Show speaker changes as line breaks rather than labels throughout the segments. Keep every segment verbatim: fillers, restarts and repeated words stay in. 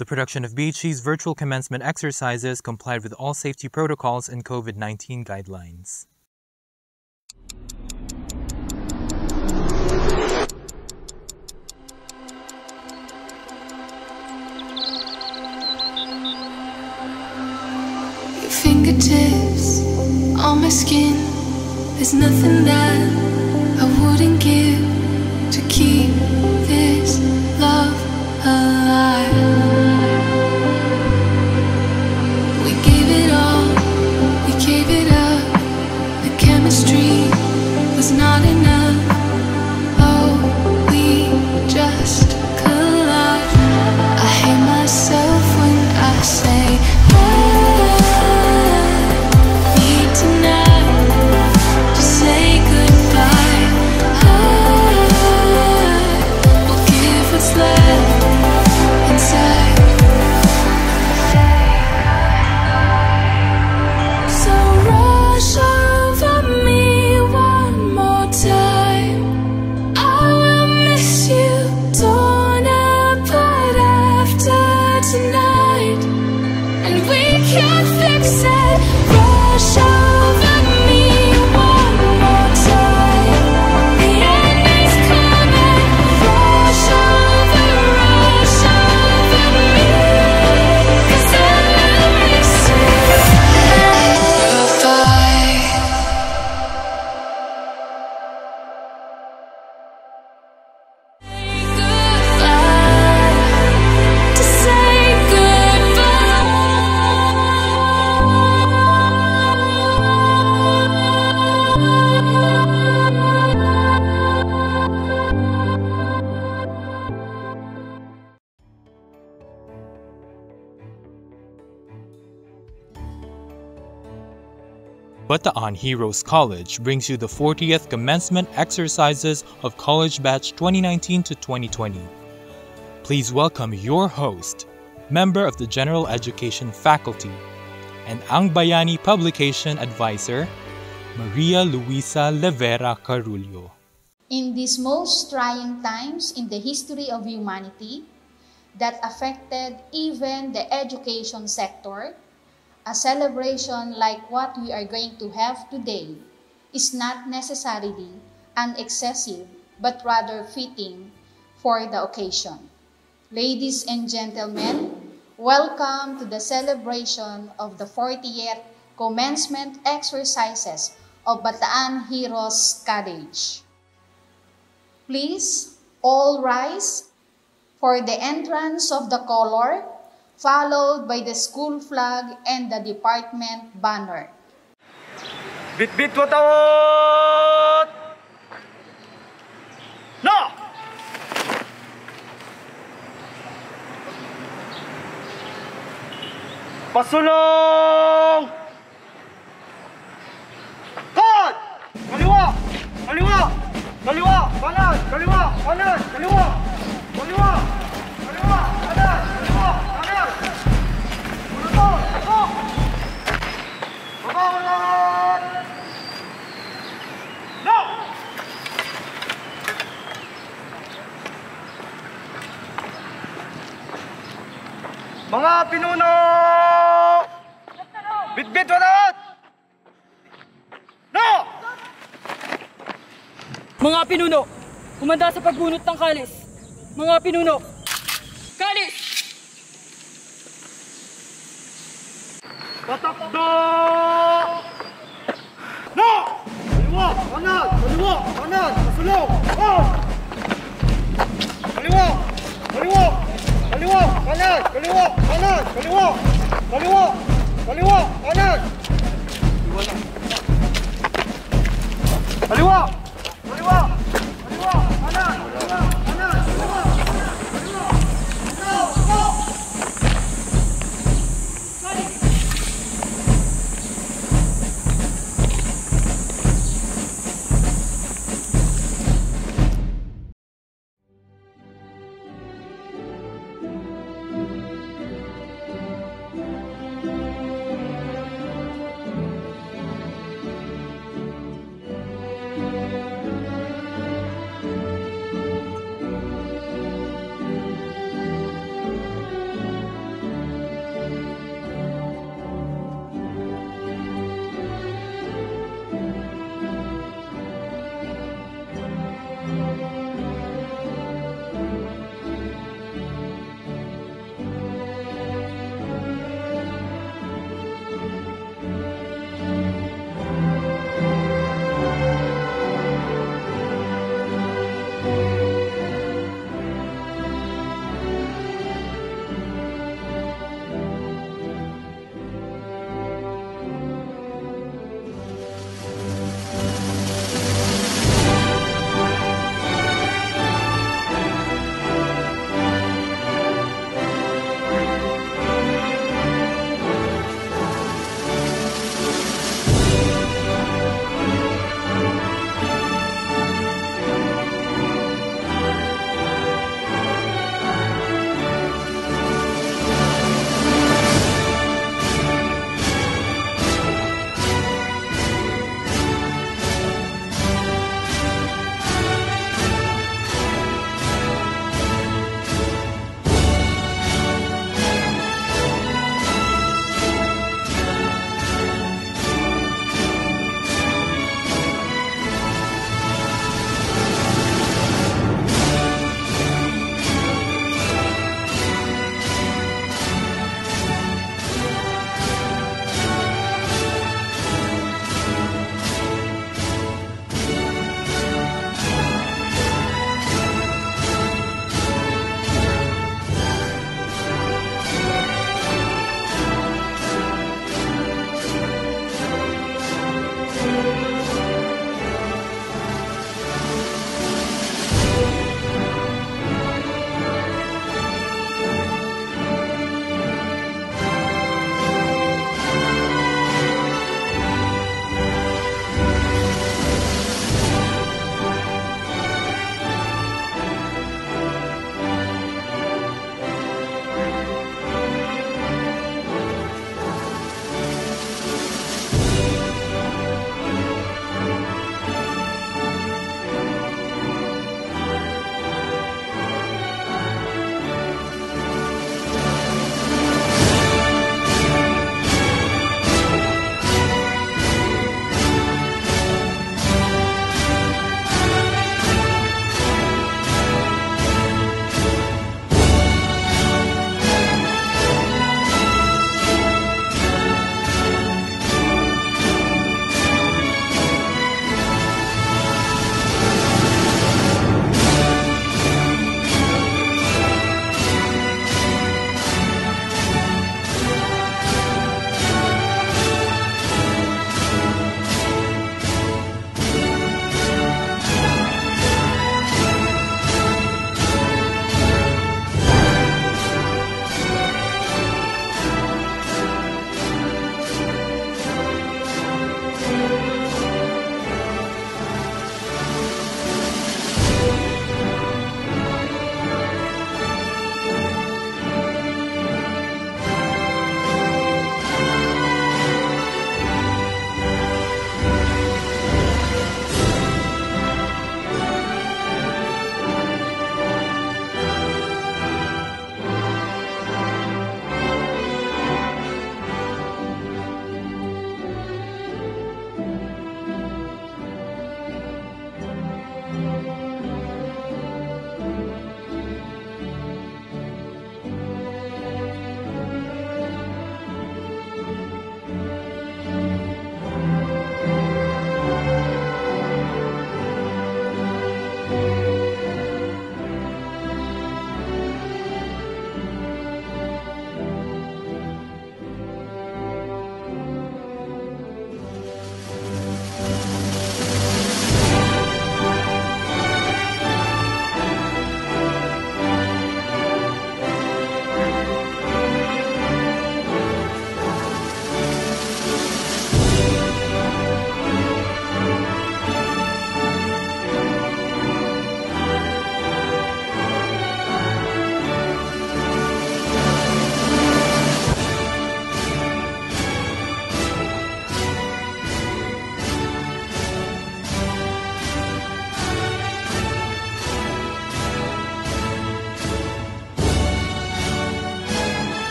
The production of B H C's virtual commencement exercises complied with all safety protocols and COVID nineteen guidelines.
Your fingertips on my skin, there's nothing that I wouldn't give to keep this love alive. We gave it all, we gave it up. The chemistry was not enough. Oh, we just collide. I hate myself when I say I need tonight to say goodbye. I will give what's left inside. So rush over me one more time. I will miss you, torn apart after tonight, and we can't fix it. Rush over me one more time. The end is coming. Rush over, rush over me, 'cause I will miss you. Goodbye. Goodbye. To say
Bataan Heroes College brings you the fortieth commencement exercises of College Batch twenty nineteen to twenty twenty. Please welcome your host, member of the General Education Faculty, and Ang Bayani Publication Advisor, Maria Luisa Levera Carullo.
In these most trying times in the history of humanity that affected even the education sector, a celebration like what we are going to have today is not necessarily an excessive, but rather fitting for the occasion. Ladies and gentlemen, welcome to the celebration of the fortieth commencement exercises of Bataan Heroes College. Please all rise for the entrance of the color, followed by the school flag and the department banner.
Bit-bit watawot! No! Pasulong! Cut! Kaliwa! Kaliwa! Kaliwa! Kanan! Kaliwa! Kanan! Kaliwa! Kaliwa! Kaliwa! Kanan! Kaliwa! Kanan! Ulutong! Ulutong! Baba ulit! No! Mga pinuno! Bit-bit wadat! No!
Mga pinuno, kumanda sa pagbunot ng kalis. Mga pinuno, kalis!
Patakdo! No! Kaliwa! Kanan! Kaliwa! Kanan! Pasulong! Oh! Kaliwa! Kaliwa! Kaliwa! Kanan! Kaliwa! Kanan! Kaliwa! Kaliwa! Kaliwa! Kanan! Kaliwa! Kaliwa! Kaliwa! Kanan! Kaliwa! Kanan! Kaliwa! Kaliwa! Go! Go!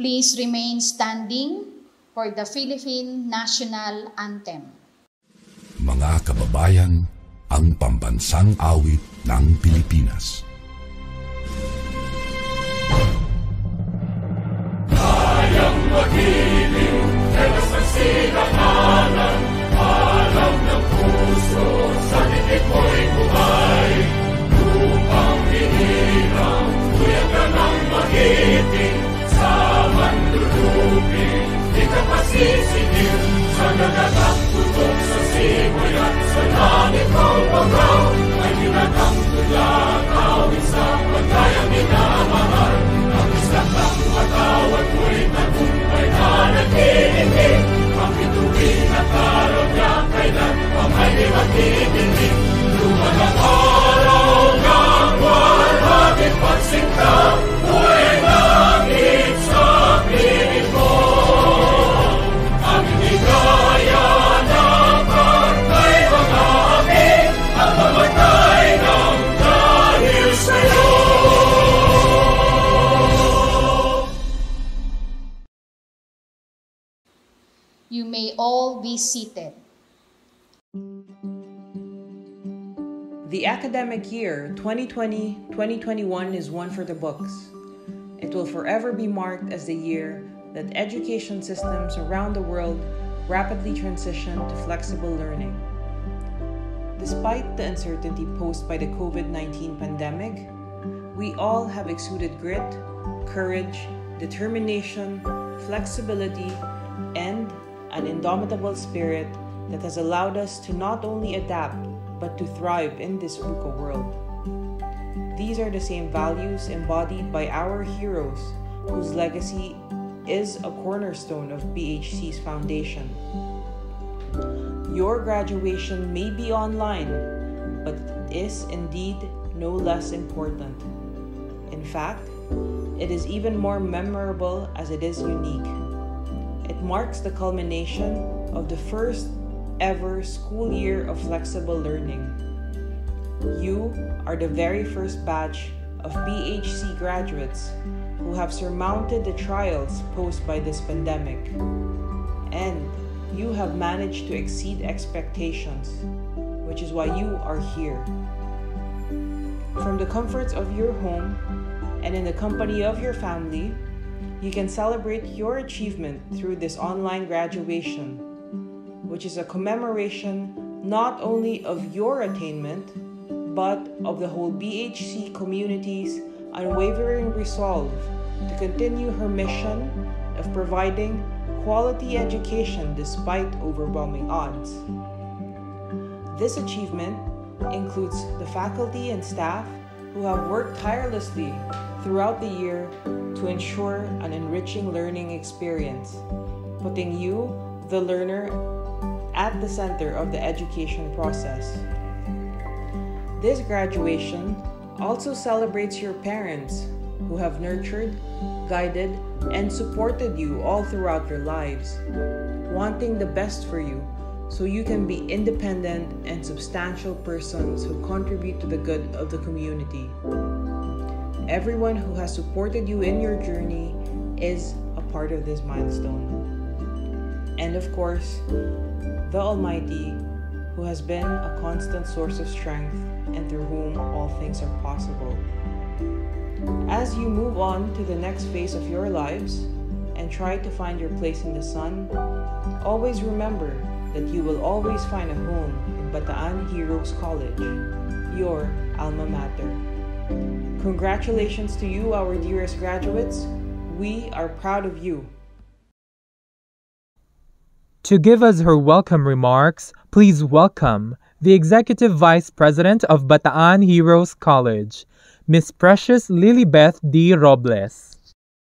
Please remain standing for the Philippine National Anthem.
Mga kababayan, ang pambansang awit ng Pilipinas.
Kayang magiging telas ng sinakalan, alam ng puso, sa titik mo'y buhay. Lupang hinirang, kuya ka ng magiting, sa manlulupin, di ka pasisigil, sa nagagang tutok sa simoy at sa langit ng bangaw, ay ginagang tulad, awit sa pagkayang minamahal. Ang isang ng matawad mo'y tagumpay na naghihindig, ang bituin at araw niya kailan ang ay di maghihindig. Lumalang araw ng walhagin pagsinta, buhay langit sa piling mo. Ang inigaya ng kartay mga amin, ang mamatay ng dahil sa'yo.
You may all be seated.
The academic year twenty twenty to twenty twenty-one is one for the books. It will forever be marked as the year that education systems around the world rapidly transition to flexible learning. Despite the uncertainty posed by the COVID nineteen pandemic, we all have exuded grit, courage, determination, flexibility, and an indomitable spirit that has allowed us to not only adapt but to thrive in this VUCA world. These are the same values embodied by our heroes, whose legacy is a cornerstone of B H C's foundation. Your graduation may be online, but it is indeed no less important. In fact, it is even more memorable as it is unique. It marks the culmination of the first ever school year of flexible learning. You are the very first batch of B H C graduates who have surmounted the trials posed by this pandemic. And you have managed to exceed expectations, which is why you are here. From the comforts of your home and in the company of your family, you can celebrate your achievement through this online graduation, which is a commemoration not only of your attainment, but of the whole B H C community's unwavering resolve to continue her mission of providing quality education despite overwhelming odds. This achievement includes the faculty and staff who have worked tirelessly throughout the year to ensure an enriching learning experience, putting you, the learner, at the center of the education process. This graduation also celebrates your parents who have nurtured, guided, and supported you all throughout your lives, wanting the best for you so you can be independent and substantial persons who contribute to the good of the community. Everyone who has supported you in your journey is a part of this milestone. And of course, the Almighty, who has been a constant source of strength and through whom all things are possible. As you move on to the next phase of your lives and try to find your place in the sun, always remember that you will always find a home in Bataan Heroes College, your alma mater. Congratulations to you, our dearest graduates. We are proud of you.
To give us her welcome remarks, please welcome the Executive Vice President of Bataan Heroes College, Miss Precious Lilibeth D. Robles.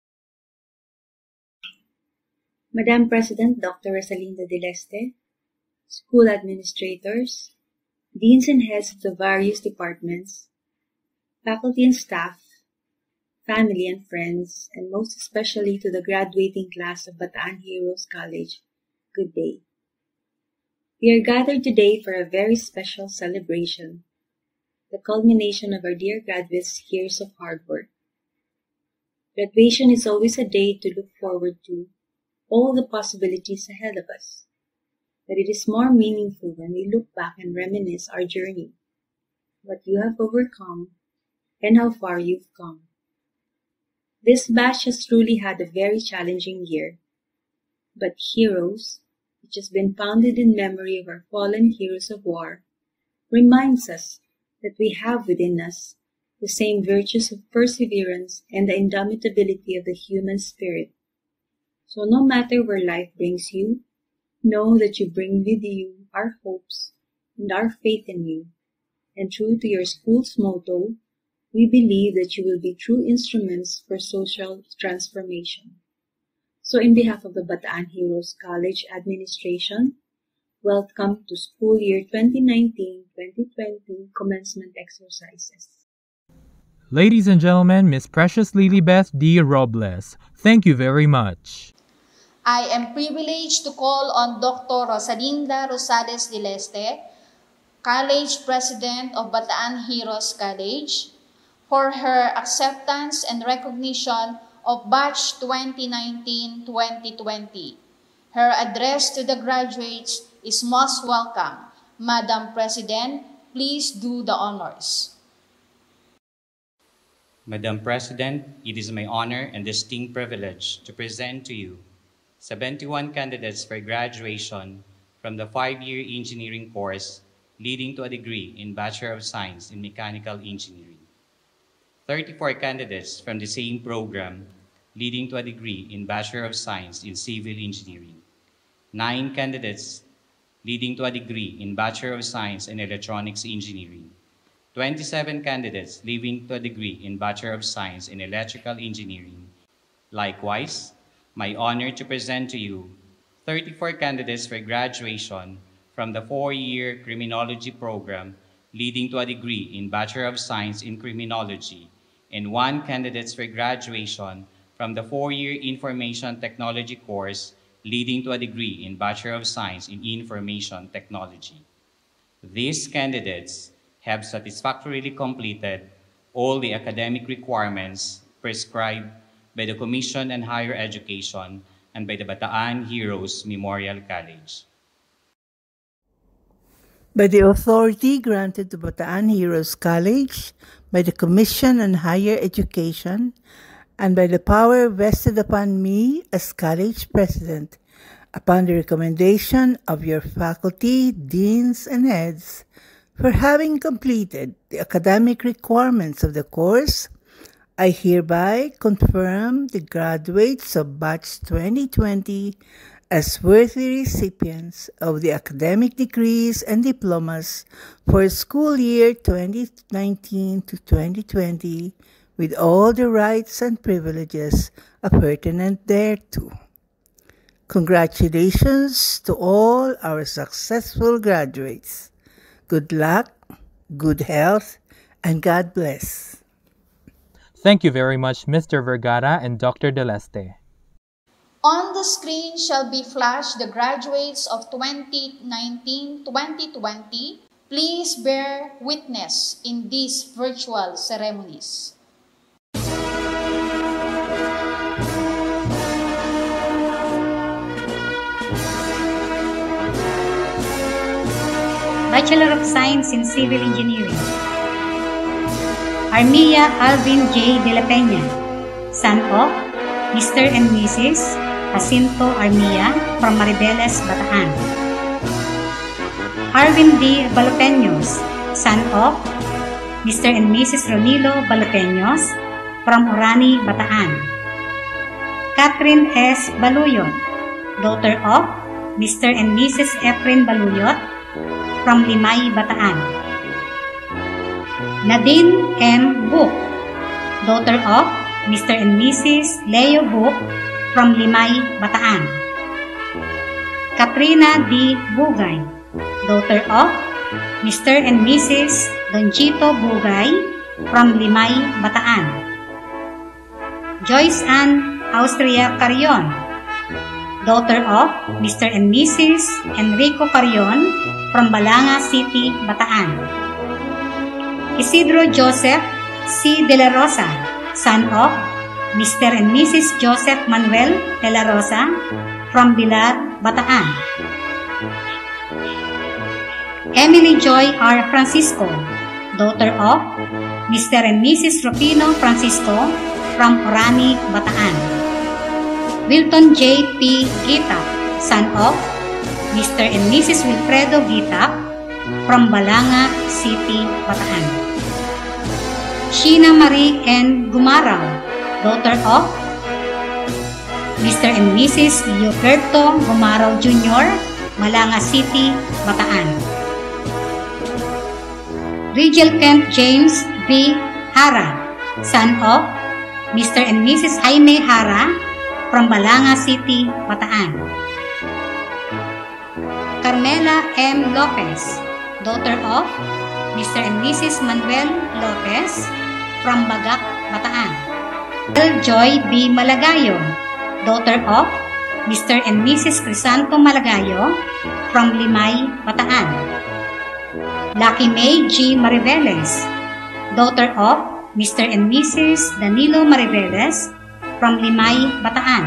Madam President Doctor Rosalinda de Leste, school administrators, deans and heads of the various departments, faculty and staff, family and friends, and most especially to the graduating class of Bataan Heroes College, good day. We are gathered today for a very special celebration, the culmination of our dear graduates' years of hard work. Graduation is always a day to look forward to all the possibilities ahead of us. But it is more meaningful when we look back and reminisce our journey, what you have overcome, and how far you've come. This batch has truly had a very challenging year, but Heroes, which has been founded in memory of our fallen heroes of war, reminds us that we have within us the same virtues of perseverance and the indomitability of the human spirit. So no matter where life brings you, know that you bring with you our hopes and our faith in you. And true to your school's motto, we believe that you will be true instruments for social transformation. So in behalf of the Bataan Heroes College Administration, welcome to School Year twenty nineteen twenty twenty Commencement Exercises.
Ladies and gentlemen, Miss Precious Lilibeth D. Robles, thank you very much.
I am privileged to call on Doctor Rosalinda Rosales de Leste, College President of Bataan Heroes College, for her acceptance and recognition of Batch twenty nineteen twenty twenty. Her address to the graduates is most welcome. Madam President, please do the honors.
Madam President, it is my honor and distinct privilege to present to you seventy-one candidates for graduation from the five-year engineering course leading to a degree in Bachelor of Science in Mechanical Engineering. thirty-four candidates from the same program leading to a degree in Bachelor of Science in Civil Engineering. nine candidates leading to a degree in Bachelor of Science in Electronics Engineering. twenty-seven candidates leading to a degree in Bachelor of Science in Electrical Engineering. Likewise, my honor to present to you thirty-four candidates for graduation from the four-year Criminology program leading to a degree in Bachelor of Science in Criminology, and one candidate for graduation from the four-year Information Technology course leading to a degree in Bachelor of Science in Information Technology. These candidates have satisfactorily completed all the academic requirements prescribed by the Commission on Higher Education and by the Bataan Heroes Memorial College.
By the authority granted to Bataan Heroes College, by the Commission on Higher Education, and by the power vested upon me as College President, upon the recommendation of your faculty, deans, and heads, for having completed the academic requirements of the course, I hereby confirm the graduates of Batch twenty twenty as worthy recipients of the academic degrees and diplomas for school year twenty nineteen to twenty twenty with all the rights and privileges appurtenant thereto. Congratulations to all our successful graduates. Good luck, good health, and God bless.
Thank you very much, Mister Vergara and Doctor De Leste.
On the screen shall be flashed the graduates of twenty nineteen twenty twenty. Please bear witness in these virtual ceremonies.
Bachelor of Science in Civil Engineering. Armia Alvin J. De La Peña, son of Mister and Missus Jacinto Armia from Maribeles, Bataan. Arvin D. Balopeños, son of Mister and Missus Ronilo Balopeños from Orani, Bataan. Catherine S. Baluyot, daughter of Mister and Missus Efren Baluyot from Limay, Bataan. Nadine M. Book, daughter of Mister and Missus Leo Book from Limay, Bataan. Katrina D. Bugay, daughter of Mister and Missus Don Chito Bugay from Limay, Bataan. Joyce Ann Austria Carion, daughter of Mister and Missus Enrico Carion from Balanga City, Bataan. Isidro Joseph C. De La Rosa, son of Mister and Missus Joseph Manuel de la Rosa from Bilar, Bataan. Emily Joy R. Francisco, daughter of Mister and Missus Rufino Francisco from Orani, Bataan. Wilton J. P. Gitap, son of Mister and Missus Wilfredo Gitap from Balanga City, Bataan. Sheena Marie N. Gumaraw, daughter of Mister and Missus Gilberto Gumaraw Junior, Malanga City, Bataan. Rigel Kent James B. Hara, son of Mister and Missus Jaime Hara from Balanga City, Bataan. Carmela M. Lopez, daughter of Mister and Missus Manuel Lopez from Bagak, Bataan. Joy B. Malagayo, daughter of Mister and Missus Crisanto Malagayo from Limay, Bataan. Lucky May G. Mariveles, daughter of Mister and Missus Danilo Mariveles from Limay, Bataan.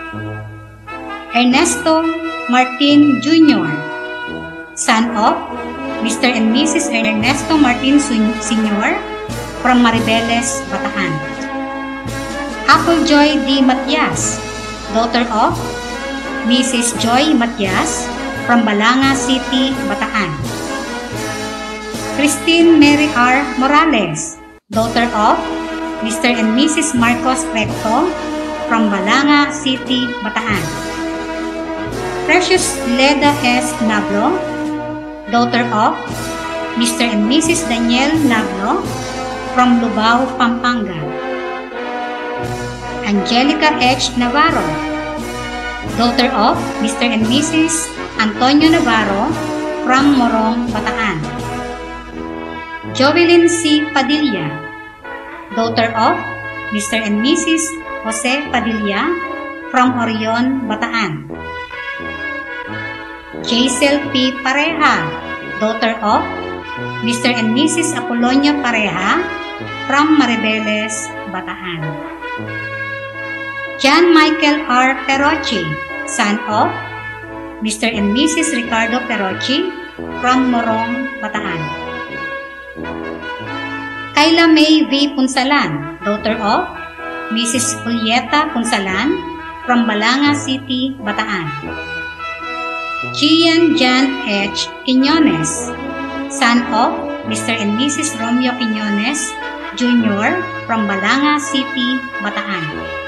Ernesto Martin Junior, son of Mister and Missus Ernesto Martin Senior from Mariveles, Bataan. Apple Joy D. Matias, daughter of Missus Joy Matias from Balanga City, Bataan. Christine Mary R. Morales, daughter of Mister and Missus Marcos Recto from Balanga City, Bataan. Precious Leda S. Nablo, daughter of Mister and Missus Daniel Nablo from Lubao, Pampanga. Angelica H. Navarro, daughter of Mister and Missus Antonio Navarro from Morong, Bataan. Jovelyn C. Padilla, daughter of Mister and Missus Jose Padilla from Orion, Bataan. Jaisel P. Pareha, daughter of Mister and Missus Apolonio Pareha from Maribeles, Bataan. John Michael R. Perocci, son of Mister and Missus Ricardo Perocci from Morong, Bataan. Kayla May V. Punsalan, daughter of Missus Julieta Punsalan from Balanga City, Bataan. Gian Jan H. Quiñones, son of Mister and Missus Romeo Quiñones Junior from Balanga City, Bataan.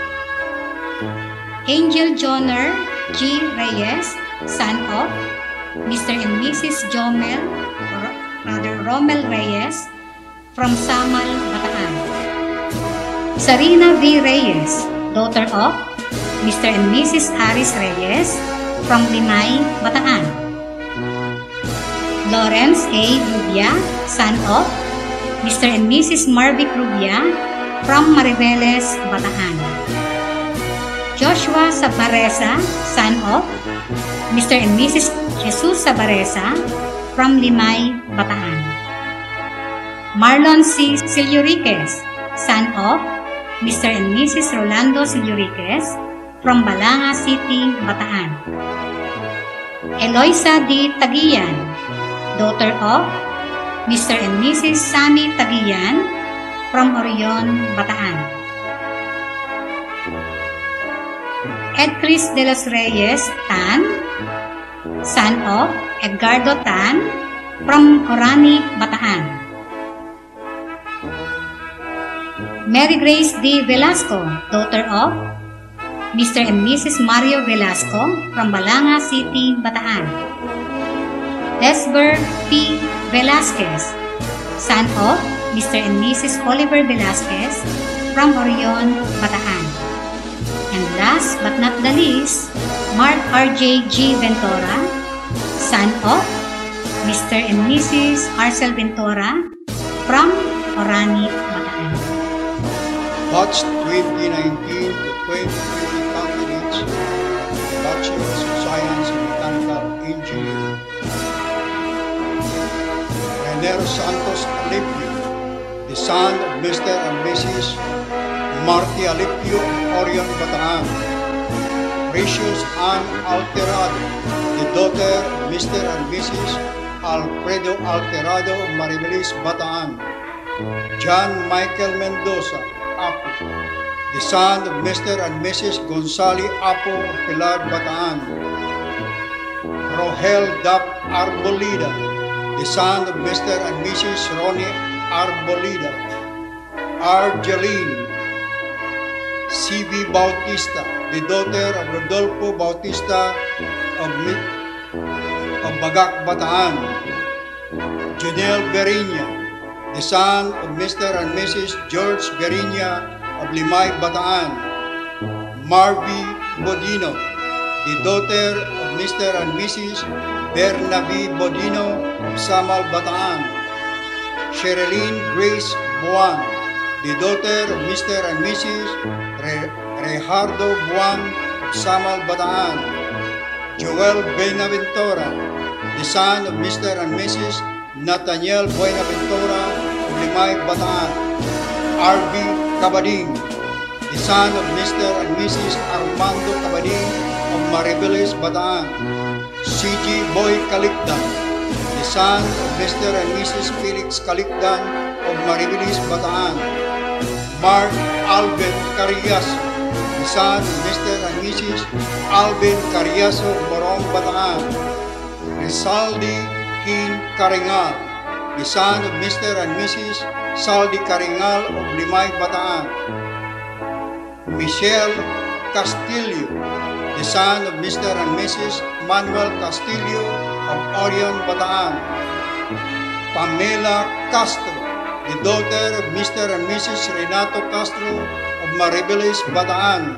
Angel Joner G. Reyes, son of Mister and Missus Jomel, or rather Romel Reyes from Samal, Bataan. Sarina V. Reyes, daughter of Mister and Missus Aris Reyes from Limay, Bataan. Lawrence A. Rubia, son of Mister and Missus Marvic Rubia from Maribeles, Bataan. Joshua Sabaresa, son of Mister and Missus Jesus Sabaresa from Limay, Bataan. Marlon C. Siliuriques, son of Mister and Missus Rolando Siliuriques from Balanga City, Bataan. Eloisa D. Tagian, daughter of Mister and Missus Sammy Tagian from Orion, Bataan. Ed Chris de los Reyes Tan, son of Edgardo Tan from Orani, Bataan. Mary Grace D. Velasco, daughter of Mister and Missus Mario Velasco from Balanga City, Bataan. Esber P. Velasquez, son of Mister and Missus Oliver Velasquez from Orion, Bataan. And last but not the least, Mark R J G. Ventura, son of Mister and Missus Arcel Ventura from Orani, Bataan.
Batch twenty nineteen to twenty twenty candidates, Bachelor of Science in Mechanical Engineering. Rener Santos Alipio, the son of Mister and Missus Marty Alipio of Orion, Bataan. Precious Ann Alterado, the daughter of Mister and Missus Alfredo Alterado of Maribelis, Bataan. John Michael Mendoza, Apo, the son of Mister and Missus Gonzali Apo of Pilar, Bataan. Rohel Dap Arbolida, the son of Mister and Missus Ronnie Arbolida. Argeline C B Bautista, the daughter of Rodolfo Bautista of, of Bagak, Bataan. Junel Berinya, the son of Mister and Missus George Berinya of Limay, Bataan. Marvy Bodino, the daughter of Mister and Missus Bernabe Bodino of Samal, Bataan. Sherilyn Grace Buwan, the daughter of Mister and Missus Re Rehardo Buwan of Samal, Bataan. Joel Benaventura, the son of Mister and Missus Nathaniel Buenaventura of Limay, Bataan. R B Cabading, the son of Mister and Missus Armando Cabading of Maribelis, Bataan. C G Boy Calicdan, the son of Mister and Missus Felix Calicdan of Maribelis, Bataan. Mark Alvin Cariaso, the son of Mister and Missus Alvin Cariaso of Morong, Bataan. Rizaldi King Caringal, the son of Mister and Missus Saldi Caringal of Limay, Bataan. Michelle Castillo, the son of Mister and Missus Manuel Castillo of Orion, Bataan. Pamela Castro, the daughter of Mister and Missus Renato Castro of Maribelis, Bataan.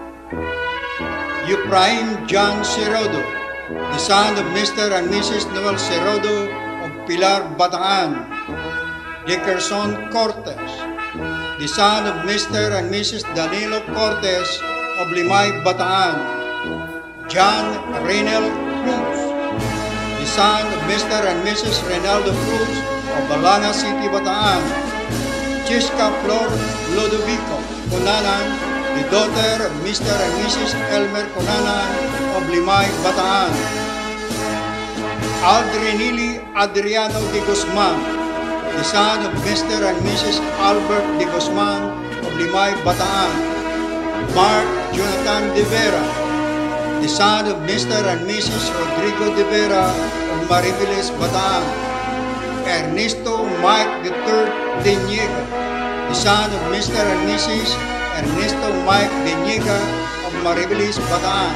Ephraim John Cerodo, the son of Mister and Missus Noel Cerodo of Pilar, Bataan. Dickerson Cortez, the son of Mister and Missus Danilo Cortez of Limay, Bataan. John Reynel Cruz, the son of Mister and Missus Reynaldo Cruz of Balanga City, Bataan. Chisca Flor Lodovico Conanan, the daughter of Mister and Missus Elmer Conanan of Limay, Bataan. Aldrinili Adriano de Guzman, the son of Mister and Missus Albert de Guzman of Limay, Bataan. Mark Jonathan de Vera, the son of Mister and Missus Rodrigo de Vera of Maribelis, Bataan. Ernesto Mike the third de Niega, the son of Mister and Missus Ernesto Mike de Niega of Maribelis, Bataan.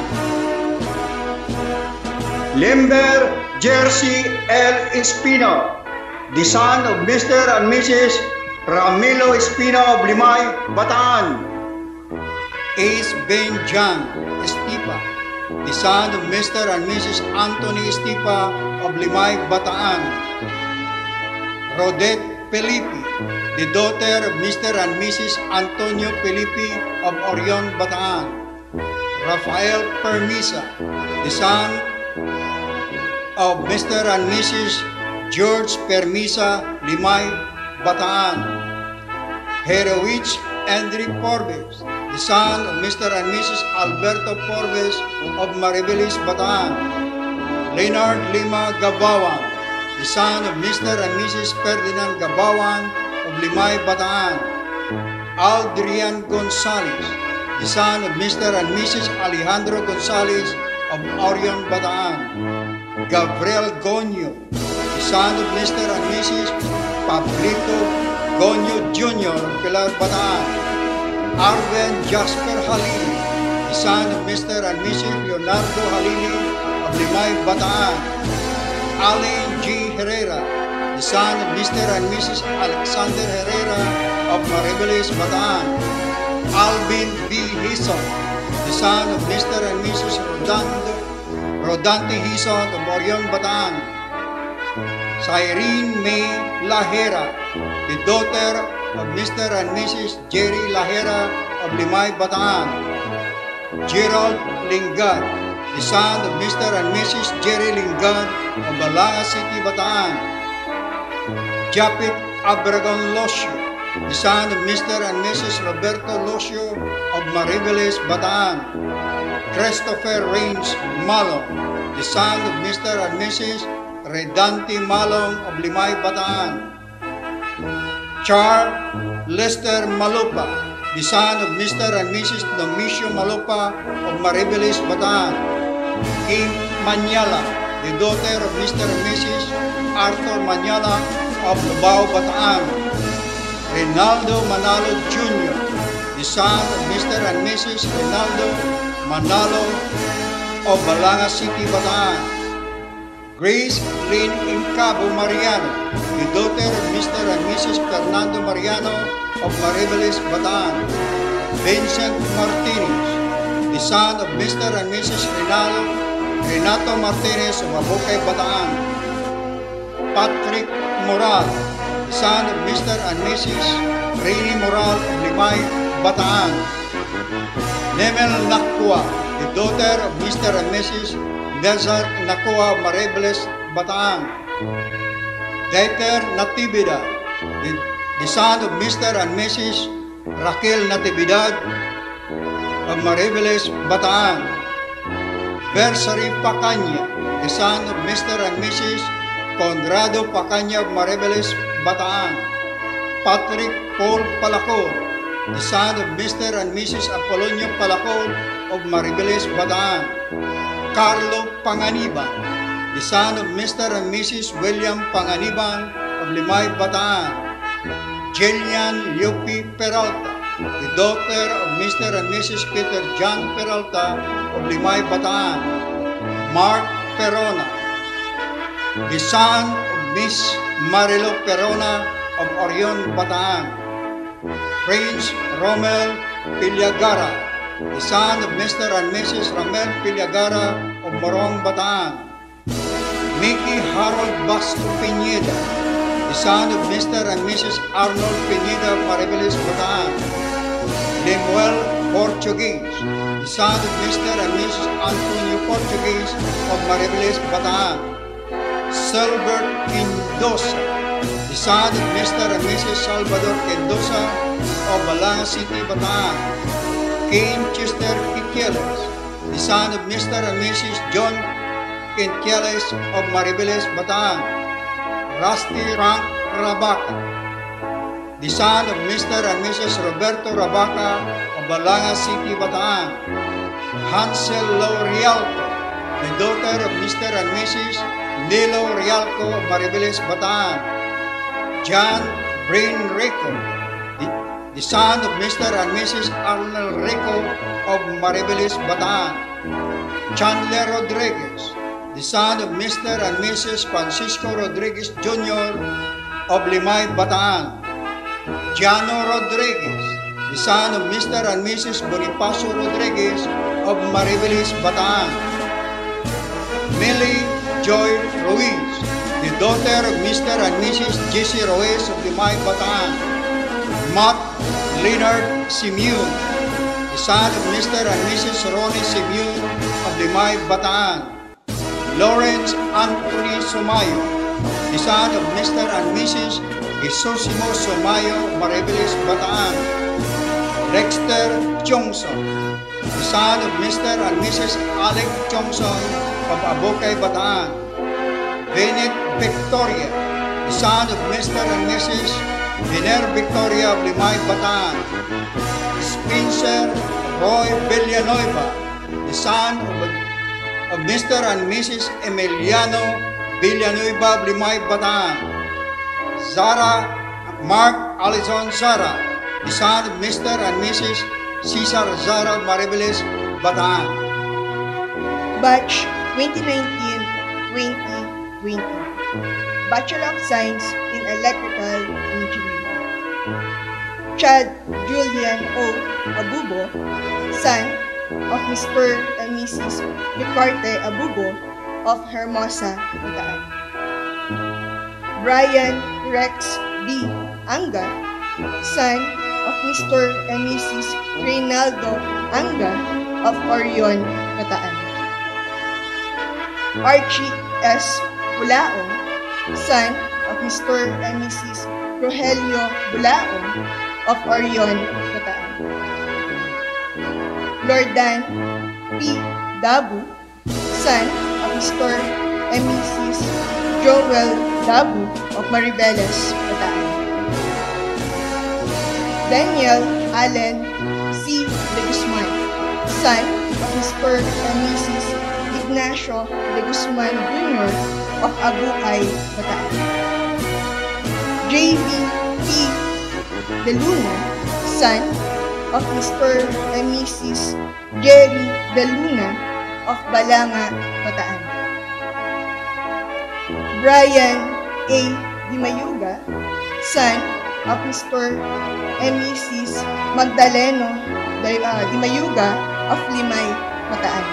Limber Jersey L. Espino, the son of Mister and Missus Ramilo Espino of Limay, Bataan. Ace Benjan Estipa, the son of Mister and Missus Anthony Estipa of Limay, Bataan. Rodette Felipe, the daughter of Mister and Missus Antonio Felipe of Orion, Bataan. Rafael Permisa, the son of Mister and Missus George Permisa, Limay, Bataan. Herowich Enrique Forbes, the son of Mister and Missus Alberto Forbes of Maribelis, Bataan. Leonard Lima Gabawan, the son of Mister and Missus Ferdinand Gabawan of Limay, Bataan. Aldrian Gonzalez, the son of Mister and Missus Alejandro Gonzalez of Orion, Bataan. Gabriel Gonyo, the son of Mister and Missus Pablito Gonyo Junior of Pilar, Bataan. Arven Jasper Halili, the son of Mister and Missus Leonardo Halili of Limay, Bataan. Alain G. Herrera, the son of Mister and Missus Alexander Herrera of Maribelis, Bataan. Alvin B. Hison, the son of Mister and Missus Rodando Rodante Hison of Orion, Bataan. Cyrene May Lahera, the daughter of Mister and Missus Jerry Lahera of Limay, Bataan. Gerald Lingad, the son of Mister and Missus Jerry Lingad of Balanga City, Bataan. Japit Abragon Losio, the son of Mister and Missus Roberto Locio of Maribeles, Bataan. Christopher Rains Malong, the son of Mister and Missus Redante Malong of Limay, Bataan. Char Lester Malupa, the son of Mister and Missus Domicio Malupa of Maribeles, Bataan. Kim Manyala, the daughter of Mister and Missus Arthur Manyala of Lubao, Bataan. Rinaldo Manalo Junior, the son of Mister and Missus Rinaldo Manalo of Balanga City, Bataan. Grace Lynn Incabo Mariano, the daughter of Mister and Missus Fernando Mariano of Maribeles, Bataan. Vincent Martinez, the son of Mister and Missus Renato, Renato Martinez of Abocay, Bataan. Patrick Moral, the son of Mister and Missus Rini Moral of Limay, Bataan. Nemel Nakua, the daughter of Mister and Missus Nezar Nakua of Maribeles, Bataan. Deiter Natividad, the, the son of Mister and Missus Raquel Natividad of Maribeles, Bataan. Versary Pacanya, the son of Mister and Missus Conrado Pacanya of Maribeles, Bataan. Patrick Paul Palacor, the son of Mister and Missus Apolonio Palacor of Maribeles, Bataan. Carlo Panganiban, the son of Mister and Missus William Panganiban of Limay, Bataan. Jillian Yupi Peralta, the daughter of Mister and Missus Peter John Peralta of Limay, Bataan. Mark Perona, the son of Miss Marilo Perona of Orion, Bataan. Prince Romel Piliagara, the son of Mister and Missus Romel Piliagara of Morong, Bataan. Mickey Harold Basto Pineda, the son of Mister and Missus Arnold Pineda of Maribeles, Bataan. Lemuel Portuguese, the son of Mister and Missus Antonio Portuguese of Maribeles, Bataan. Silbert Mendoza, the son of Mister and Missus Salvador Mendoza of Balanga City, Bataan. Cain Chester Quinqueles, the son of Mister and Missus John Quinqueles of Maribeles, Bataan. Rusty Frank Rabaca, the son of Mister and Missus Roberto Rabaca of Balanga City, Bataan. Hansel Lo Rialco, the daughter of Mister and Missus Nilo Rialco of Maribeles, Bataan. John Brain Rico, the, the son of Mister and Missus Arnold Rico of Maribeles, Bataan. Chandler Rodriguez, the son of Mister and Missus Francisco Rodriguez Junior of Limay, Bataan. Jano Rodriguez, the son of Mister and Missus Bonifacio Rodriguez of Maribeles, Bataan. Millie Joy Ruiz, the daughter of Mister and Missus Jesse Ruiz of Limay, Bataan. Matt Leonard Simeon, the son of Mister and Missus Ronnie Simeon of Limay, Bataan. Lawrence Anthony Somayo, the son of Mister and Missus Jesusimo Somayo, Maribeles, Bataan. Dexter Chongson, the son of Mister and Missus Alec Chongson of Abocay, Bataan. Bennett Victoria, the son of Mister and Missus Biner Victoria of Limay, Bataan. Spencer Roy Villanueva, the son of, of Mister and Missus Emiliano Villanueva of Limay, Bataan. Zara Mark Alison Zara, the son of Mister and Missus Cesar Zara of Maribeles, Bataan.
Batch twenty nineteen twenty twenty, Bachelor of Science in Electrical Engineering. Chad Julian O. Abubo, son of Mister and Missus Ducarte Abubo of Hermosa, Bataan. Brian Rex B. Anga, son of Mister and Missus Reynaldo Anga of Orion, Bataan. Archie S. Pulaong, son of Mister and Missus Rogelio Bulao of Orion, Bataan. Lordan P. Dabu, son of Mister and Missus Joel Dabu of Maribeles, Bataan. Daniel Allen C. De Guzman, son of Mister and Missus Ignacio De Guzman Junior of Abucay, Bataan. J V P. De Luna, son of Mister and Missus Jerry De Luna of Balanga, Bataan. Brian A. Di Mayuga, son of Mister and Missus Magdaleno Di, uh, Di Mayuga of Limay, Bataan.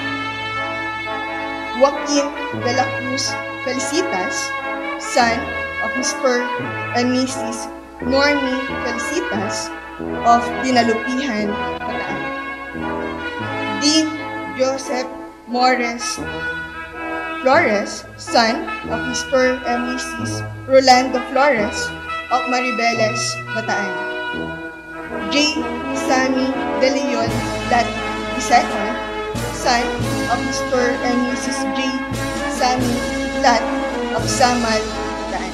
Joaquin De La Cruz Felicitas, son of Mister and Missus Normie Felicitas of Dinalupihan, Bataan. Dean Joseph Morris Flores, son of Mister and Missus Rolando Flores of Maribeles, Bataan. J. Sammy De Leon that the second, son of Mister and Missus J. Sammy Lat of Samal, Bataan.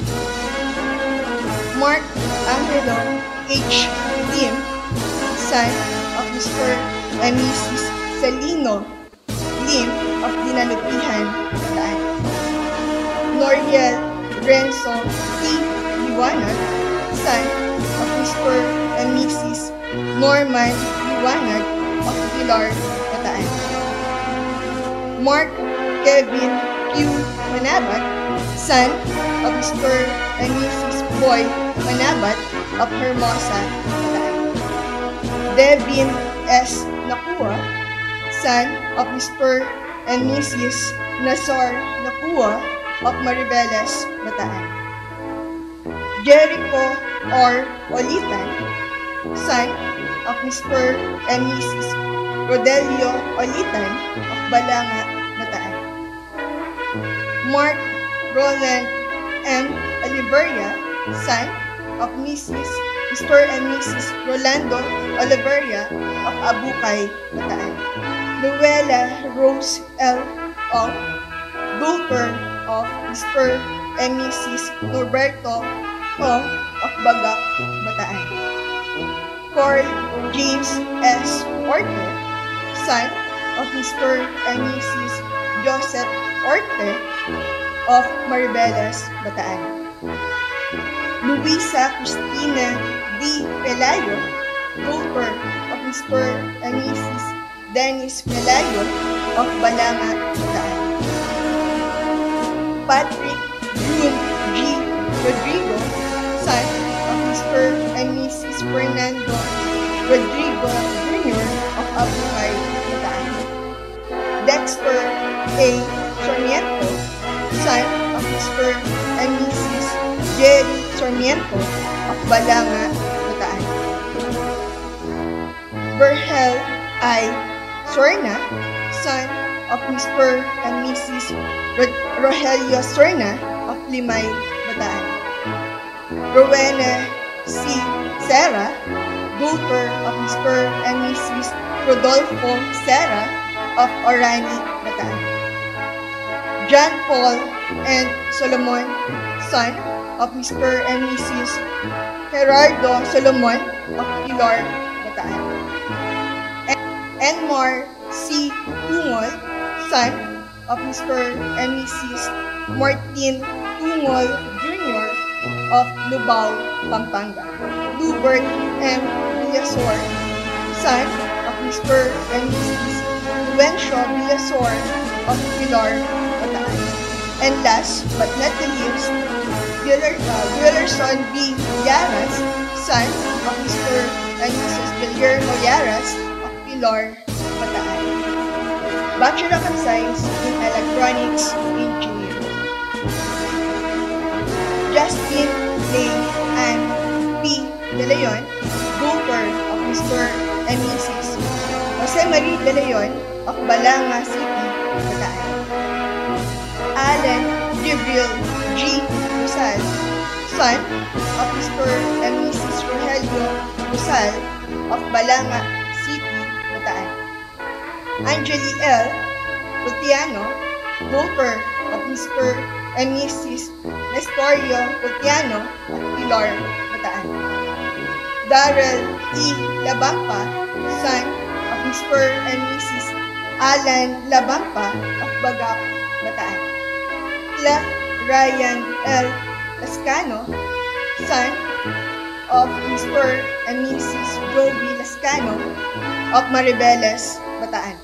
Mark Angelo H. Lim, son of Mister and Missus Celino Lim of Dinalupihan, Bataan. Noriel Renzo T. Liwanag, son of Mister and Missus Norman Liwanag of Pilar, Bataan. Mark Kevin Q. Manabat, son of Mister and Missus Boy Manabat of Hermosa, Bataan. Devin S. Nakua, son of Mister and Missus Nazar Nakua of Maribeles, Bataan. Jericho R. Olitan, son of Mister and Missus Rodelio Olitan of Balanga, Bataan. Mark Roland M. Oliveria, son of Missus Mister and Missus Rolando Oliveria of Abucay, Bataan. Luella Rose L. Ong, daughter of Mister and Missus Norberto Ong of Bagak, Bataan. Carl James S. Orte, son of Mister and Missus Joseph Orte of Maribeles, Bataan. Luisa Cristina D. Pelayo, daughter of Mister and Missus Dennis Pelayo of Balanga, Bataan. Patrick June G. Rodrigo, son of Mister and Missus Fernando Rodrigo Junior of Abucay, Bataan. Dexter A. Sarmiento, son of Mister and Missus Jerry Sarmiento of Balanga, Bataan. Berhel I. Sorna, son of Mister and Missus Rogelio Sorna of Limay, Bataan. Rowena C. Serra, daughter of Mister and Missus Rodolfo Serra of Orani, Bataan. John Paul and Solomon, son of Mister and Missus Gerardo Solomon of Pilar, Bataan. Enmar C. Tungol, son of Mister and Missus Martin Tungol Junior of Lubao, Pampanga. Lubert M. Villasor, son of Mister and Missus Luencio Villasor of Pilar, Bataan. And last but not the least, Willerson B. Yaras, son of Mister and Missus Guillermo Yaras of Pilar, Bataan. Bachelor of Science in Electronics Engineering. Justin Lay Ann P. De Leon, daughter of Mister and Missus Jose Marie De Leon of Balanga City, Bataan. Alan Gabriel G. Rizal, son of Mister and Missus Rogelio Rizal of Balanga City, Bataan. Angeli L. Gutiano, daughter of Mister and Missus Nestorio Gutiano of Pilar, Bataan. Darrell E. Labampa, son of Mister and Missus Alan Labampa of Bagac, Bataan. Cla Ryan L. Lascano, son of Mister and Missus Joby Lascano of Maribeles, Bataan.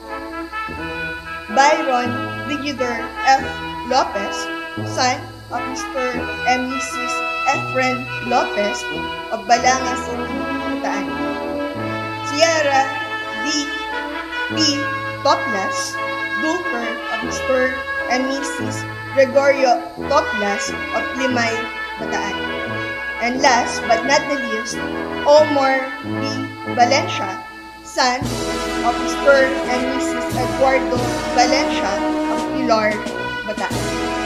Byron Brigadier F. Lopez, son of Mister and Missus Efren Lopez of Balanga City, Bataan. Sierra D. P. Toplas, daughter of Mister and Missus Gregorio Toplas of Limay, Bataan. And last but not the least, Omar B. Valencia, son of Mister and Missus Eduardo Valencia of Pilar, Bataan.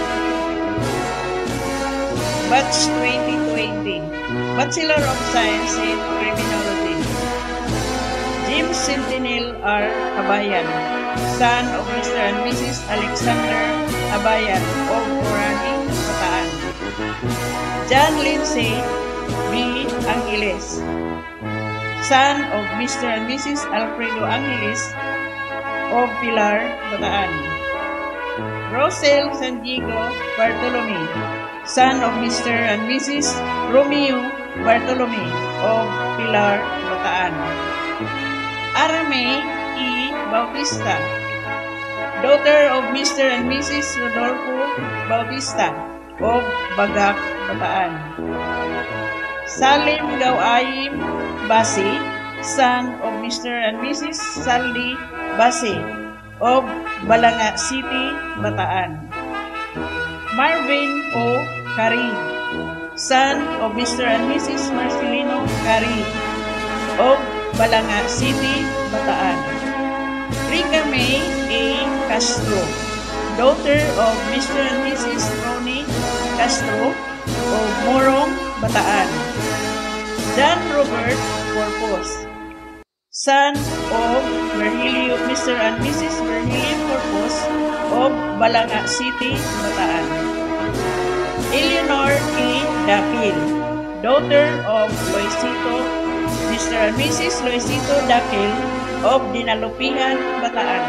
Batch twenty twenty, Bachelor of Science in Criminology. James Sentinel R. Abayan, son of Mister and Missus Alexander Abayan of Orani, Bataan. John Lindsay B. Angeles, son of Mister and Missus Alfredo Angeles of Pilar, Bataan. Rosel San Diego Bartolome, son of Mister and Missus Romeo Bartolome of Pilar, Bataan. Arame E. Bautista, daughter of Mister and Missus Rodolfo Bautista of Bagac, Bataan. Salim Gawayim Basi, son of Mister and Missus Saldi Basi of Balanga City, Bataan. Marvin O. Carid, son of Mister and Missus Marcelino Carid of Balanga City, Bataan. Rica May A. Castro, daughter of Mister and Missus Ronnie Castro of Morong, Bataan. John Robert Corpus, son of Virgilio, Mister and Missus Virgilio Corpus of Balanga City, Bataan. Eleanor E. Dakil, daughter of Loisito, Mister and Missus Loisito Dakil of Dinalupihan, Bataan.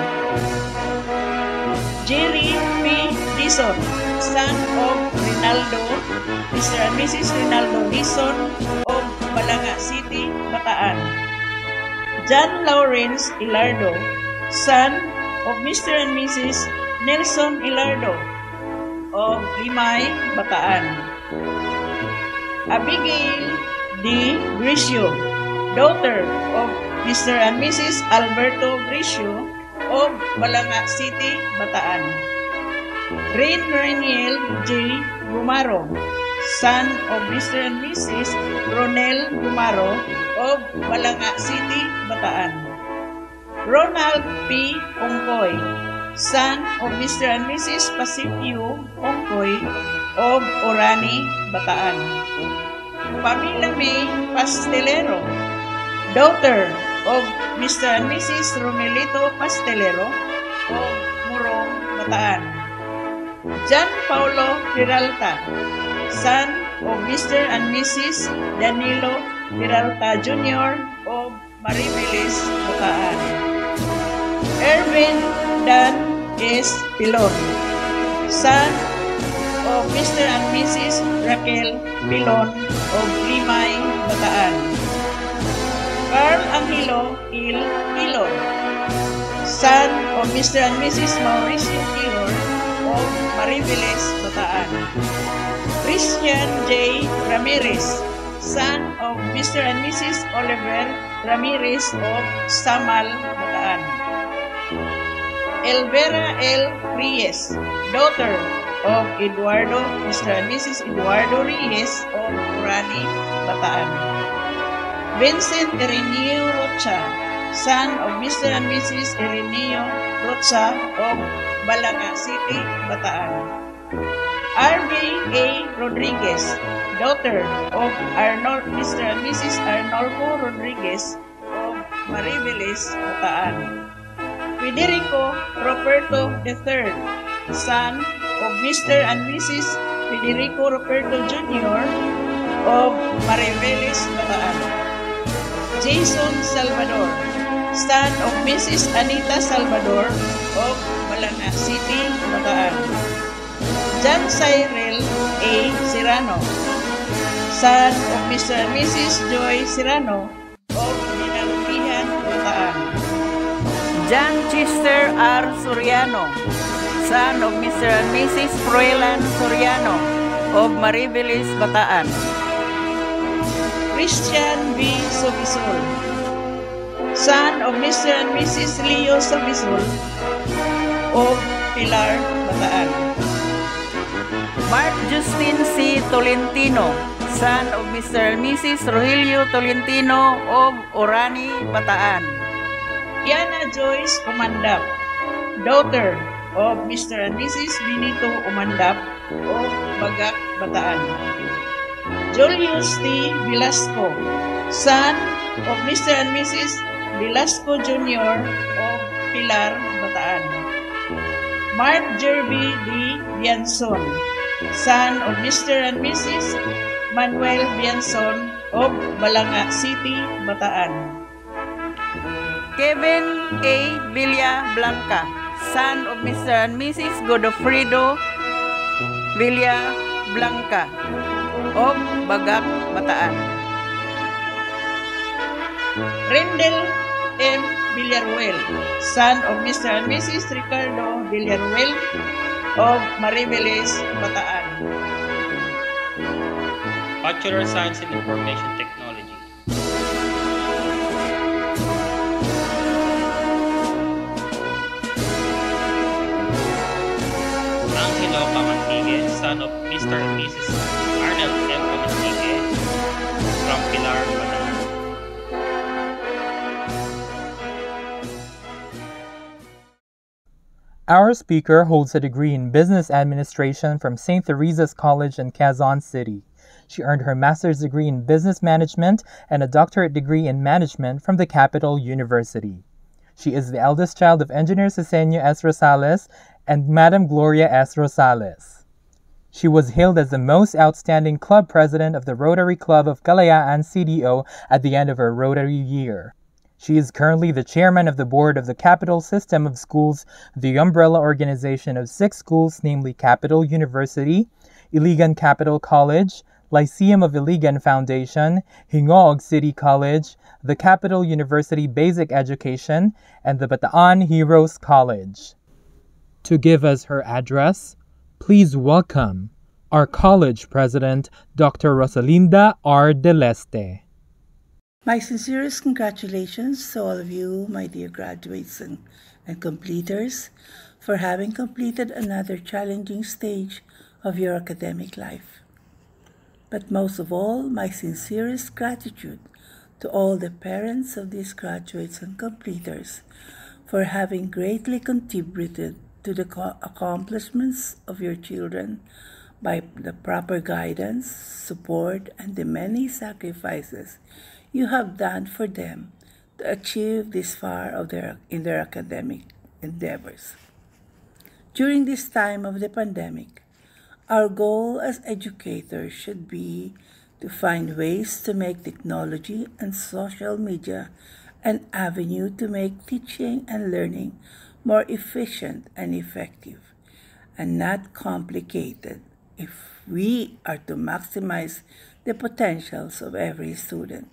Jerry P. Dison, son of Rinaldo, Mister and Missus Rinaldo Dison of Balanga City, Bataan. John Lawrence Ilardo, son of Mister and Missus Nelson Ilardo of Limay, Bataan. Abigail D. Grisio, daughter of Mister and Missus Alberto Grisio of Balanga City, Bataan. Rain Reniel J. Gumaro, son of Mister and Missus Ronel Gumaro of Balanga City, Bataan. Ronald P. Ongkoy, son of Mister and Missus Pacifico Ongkoy of Orani, Bataan. Pamela May Pastelero, daughter of Mister and Missus Romelito Pastelero of Murong, Bataan. John Paulo Peralta, son of Mister and Missus Danilo Peralta Junior of Maribeles, Bataan. Erwin Dan S. Pilon, son of Mister and Missus Raquel Pilon of Limay, Bataan. Carl Angelo Il Pilon, son of Mister and Missus Mauricio Pilon of Maribeles, Bataan. Christian J. Ramirez, son of Mister and Missus Oliver Ramirez of Samal, Bataan. Elvera L. Reyes, daughter of Eduardo, Mister and Missus Eduardo Reyes of Orani, Bataan. Vincent Ireneo Rocha, son of Mister and Missus Ireneo Rocha of Balanga City, Bataan. R B A Rodriguez, daughter of Arnol, Mister and Missus Arnolfo Rodriguez of Maribeles, Bataan. Federico Roberto the third, son of Mister and Missus Federico Roberto Junior of Maribeles, Bataan. Jason Salvador, son of Missus Anita Salvador of Balanga City, Bataan. John Cyril A. Serrano, son of Mister and Missus Joy Serrano of Dinalupihan, Bataan. John Chester R. Soriano, son of Mister and Missus Froilan Soriano of Maribeles, Bataan. Christian B. Sobisol, son of Mister and Missus Leo Sobisol of Pilar, Bataan. Mark Justin C. Tolentino, son of Mister and Missus Rogelio Tolentino of Orani, Bataan. Yana Joyce Umandap, daughter of Mister and Missus Benito Umandap of Bagak, Bataan. Julius T. Velasco, son of Mister and Missus Velasco Junior of Pilar, Bataan. Mark Jerby D. Bianson, son of Mister and Missus Manuel Bianson of Balanga City, Bataan. Kevin A. Villa Blanca, son of Mister and Missus Godofredo Villa Blanca of Bagak, Bataan. Rendel M. Villaruel, son of Mister and Missus Ricardo Villaruel of Maribeles, Bataan.
Bachelor of Science in Information Technology. Angelo Pamantigue, son of Mister and Missus Arnold M. Pamantigue from Pilar, Bataan.
Our speaker holds a degree in Business Administration from Saint Theresa's College in Quezon City. She earned her master's degree in Business Management and a doctorate degree in Management from the Capital University. She is the eldest child of Engineer Cesenio S. Rosales and Madam Gloria S. Rosales. She was hailed as the most outstanding club president of the Rotary Club of Kalayaan C D O at the end of her Rotary year. She is currently the chairman of the board of the Capital System of Schools, the umbrella organization of six schools, namely Capital University, Iligan Capital College, Lyceum of Iligan Foundation, Hingog City College, the Capital University Basic Education, and the Bataan Heroes College. To give us her address, please welcome our college president, Doctor Rosalinda R. Deleste.
My sincerest congratulations to all of you, my dear graduates and, and completers, for having completed another challenging stage of your academic life. But most of all, my sincerest gratitude to all the parents of these graduates and completers for having greatly contributed to the accomplishments of your children by the proper guidance, support, and the many sacrifices you have done for them to achieve this far of their, in their academic endeavors. During this time of the pandemic, our goal as educators should be to find ways to make technology and social media an avenue to make teaching and learning more efficient and effective, and not complicated if we are to maximize the potentials of every student.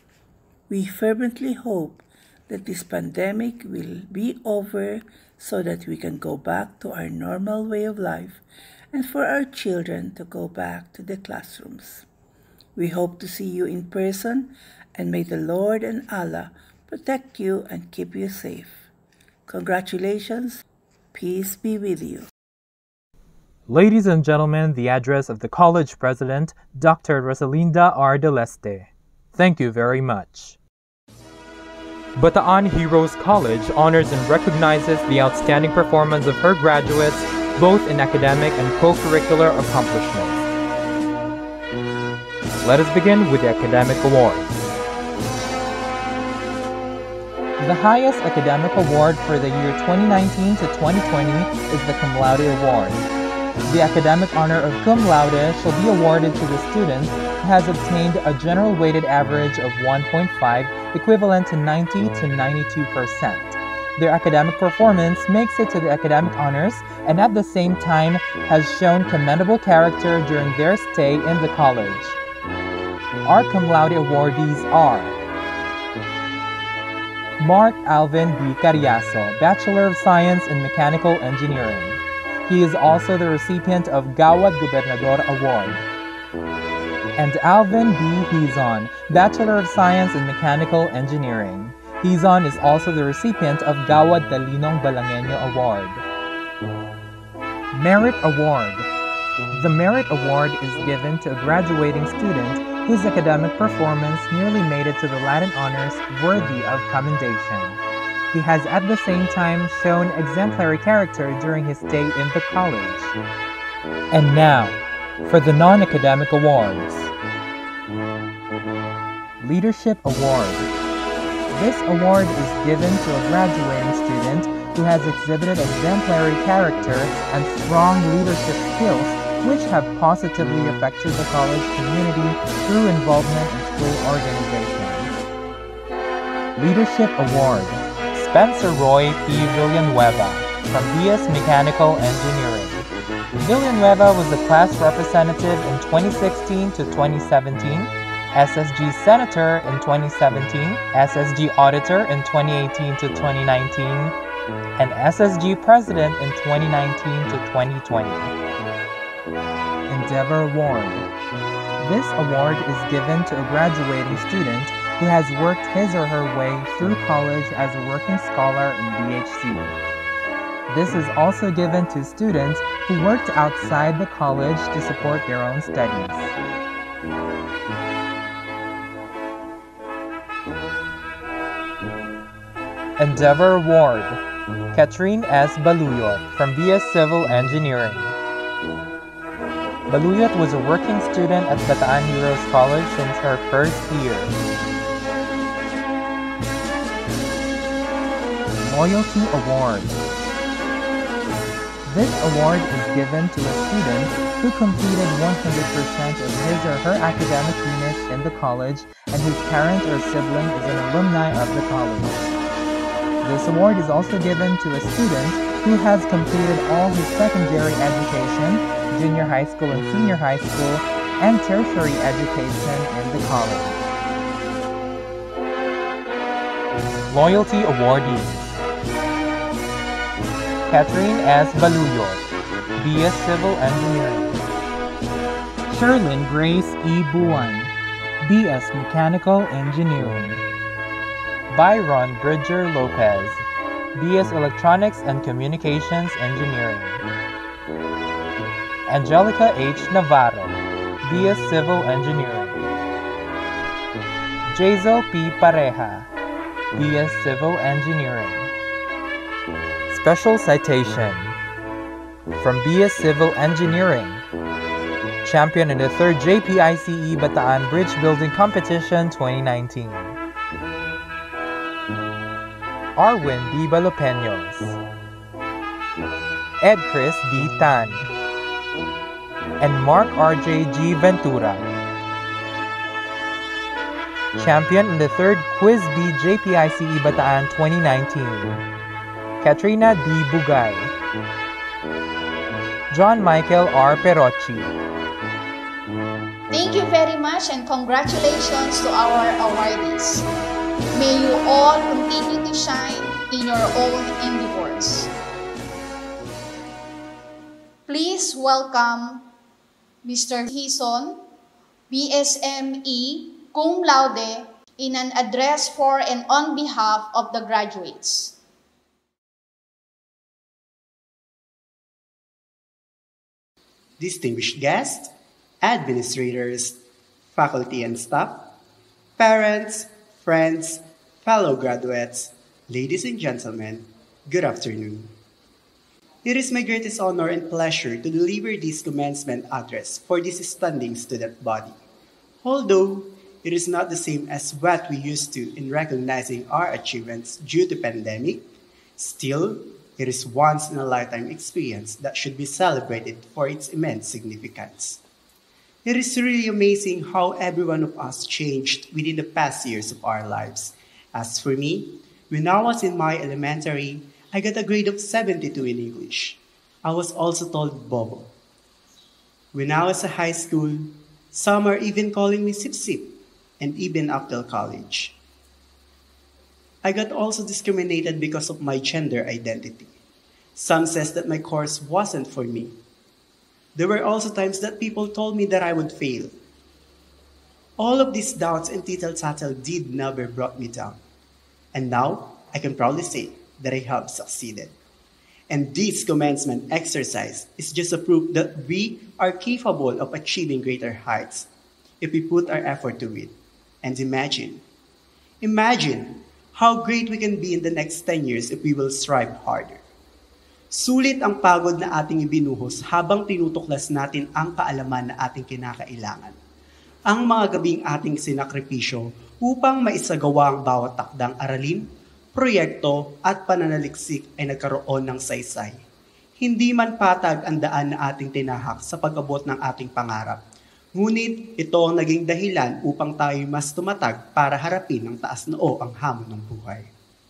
We fervently hope that this pandemic will be over so that we can go back to our normal way of life and for our children to go back to the classrooms. We hope to see you in person, and may the Lord and Allah protect you and keep you safe. Congratulations. Peace be with you.
Ladies and gentlemen, the address of the college president, Doctor Rosalinda R. Deleste. Thank you very much. Bataan Heroes College honors and recognizes the outstanding performance of her graduates, both in academic and co-curricular accomplishments. Let us begin with the academic awards. The highest academic award for the year twenty nineteen to twenty twenty is the Cum Laude Award. The academic honor of Cum Laude shall be awarded to the student who has obtained a general weighted average of one point five, equivalent to ninety to ninety-two percent. Their academic performance makes it to the academic honors and at the same time has shown commendable character during their stay in the college. Our Cum Laude awardees are Mark Alvin B. Carriazo, Bachelor of Science in Mechanical Engineering. He is also the recipient of Gawad Gobernador Award. And Alvin B. Hizon, Bachelor of Science in Mechanical Engineering. Hizon is also the recipient of Gawad Talinong Balangenyo Award. Merit Award. The Merit Award is given to a graduating student whose academic performance nearly made it to the Latin honors worthy of commendation. He has at the same time shown exemplary character during his stay in the college. And now, for the non-academic awards. Leadership Award. This award is given to a graduating student who has exhibited exemplary character and strong leadership skills which have positively affected the college community through involvement in school organizations. Leadership Award. Spencer Roy P. Villanueva from B S Mechanical Engineering. Villanueva was a class representative in twenty sixteen to twenty seventeen, S S G Senator in twenty seventeen, S S G Auditor in twenty eighteen to twenty nineteen, and S S G President in twenty nineteen to twenty twenty. Endeavor Award. This award is given to a graduating student who has worked his or her way through college as a working scholar in B H C. This is also given to students who worked outside the college to support their own studies. Endeavor Award. Catherine S. Baluyot from B S Civil Engineering. Baluyot was a working student at Bataan Heroes College since her first year. Loyalty Award. This award is given to a student who completed one hundred percent of his or her academic units in the college and whose parent or sibling is an alumni of the college. This award is also given to a student who has completed all his secondary education, junior high school and senior high school, and tertiary education in the college. Loyalty Awardees. Catherine S. Baluyot, B S Civil Engineering. Sherlyn Grace E. Buwan, B S Mechanical Engineering. Byron Bridger Lopez, B S Electronics and Communications Engineering. Angelica H. Navarro, B S Civil Engineering. Jazel P. Pareja, B S Civil Engineering. Special Citation from B S Civil Engineering. Champion in the third J P I C E Bataan Bridge Building Competition twenty nineteen. Arwin B. Balopeños. Ed Chris D. Tan. And Mark R J G. Ventura. Champion in the third Quiz B J P I C E Bataan twenty nineteen. Katrina D. Bugay. John Michael R. Perocci.
Thank you very much and congratulations to our awardees. May you all continue to shine in your own endeavors. Please welcome Mister Hizon, B S M E, cum laude, in an address for and on behalf of the graduates.
Distinguished guests, administrators, faculty and staff, parents, friends, fellow graduates, ladies and gentlemen, good afternoon. It is my greatest honor and pleasure to deliver this commencement address for this standing student body. Although it is not the same as what we used to in recognizing our achievements due to pandemic, still, it is once in a lifetime experience that should be celebrated for its immense significance. It is really amazing how every one of us changed within the past years of our lives. As for me, when I was in my elementary, I got a grade of seventy-two in English. I was also told Bobo. When I was in high school, some are even calling me Sip Sip, and even up till college. I got also discriminated because of my gender identity. Some says that my course wasn't for me. There were also times that people told me that I would fail. All of these doubts and tittle-tattle did never brought me down. And now, I can proudly say that I have succeeded. And this commencement exercise is just a proof that we are capable of achieving greater heights if we put our effort to it. And imagine, imagine how great we can be in the next ten years if we will strive harder. Sulit ang pagod na ating ibinuhos habang tinutuklas natin ang kaalaman na ating kinakailangan. Ang mga gabing ating sinakripisyo upang maisagawa ang bawat takdang aralin, proyekto at pananaliksik ay nagkaroon ng saysay. Hindi man patag ang daan na ating tinahak sa pag-abot ng ating pangarap. Ngunit ito ang naging dahilan upang tayo mas tumatag para harapin ang taas noo ang hamon ng buhay.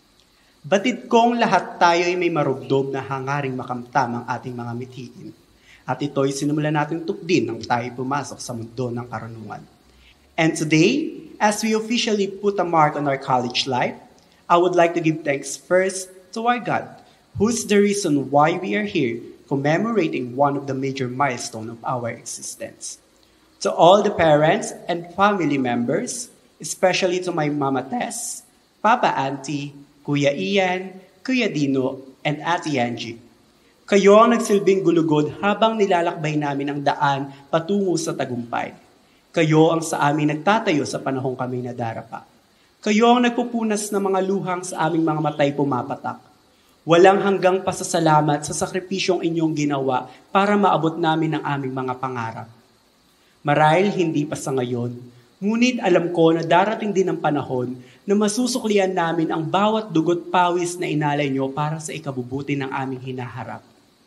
Batid kong lahat tayo ay may marugdog na hangaring makamtam ang ating mga mithiin. At ito'y sinimulan natin tukdin nang tayo pumasok sa mundo ng karunungan. And today, as we officially put a mark on our college life, I would like to give thanks first to our God, who's the reason why we are here commemorating one of the major milestones of our existence. To all the parents and family members, especially to my Mama Tess, Papa Auntie, Kuya Ian, Kuya Dino, and Ate Angie. Kayo ang nagsilbing gulugod habang nilalakbay namin ang daan patungo sa tagumpay. Kayo ang sa amin nagtatayo sa panahong kami nadarapa. Kayo ang nagpupunas ng mga luhang sa aming mga matay pumapatak. Walang hanggang pasasalamat sa sakripisyong inyong ginawa para maabot namin ang aming mga pangarap. Marahil hindi pa sa ngayon, ngunit alam ko na darating din ang panahon na masusuklian namin ang bawat dugot pawis na inalay nyo para sa ikabubuti ng aming hinaharap.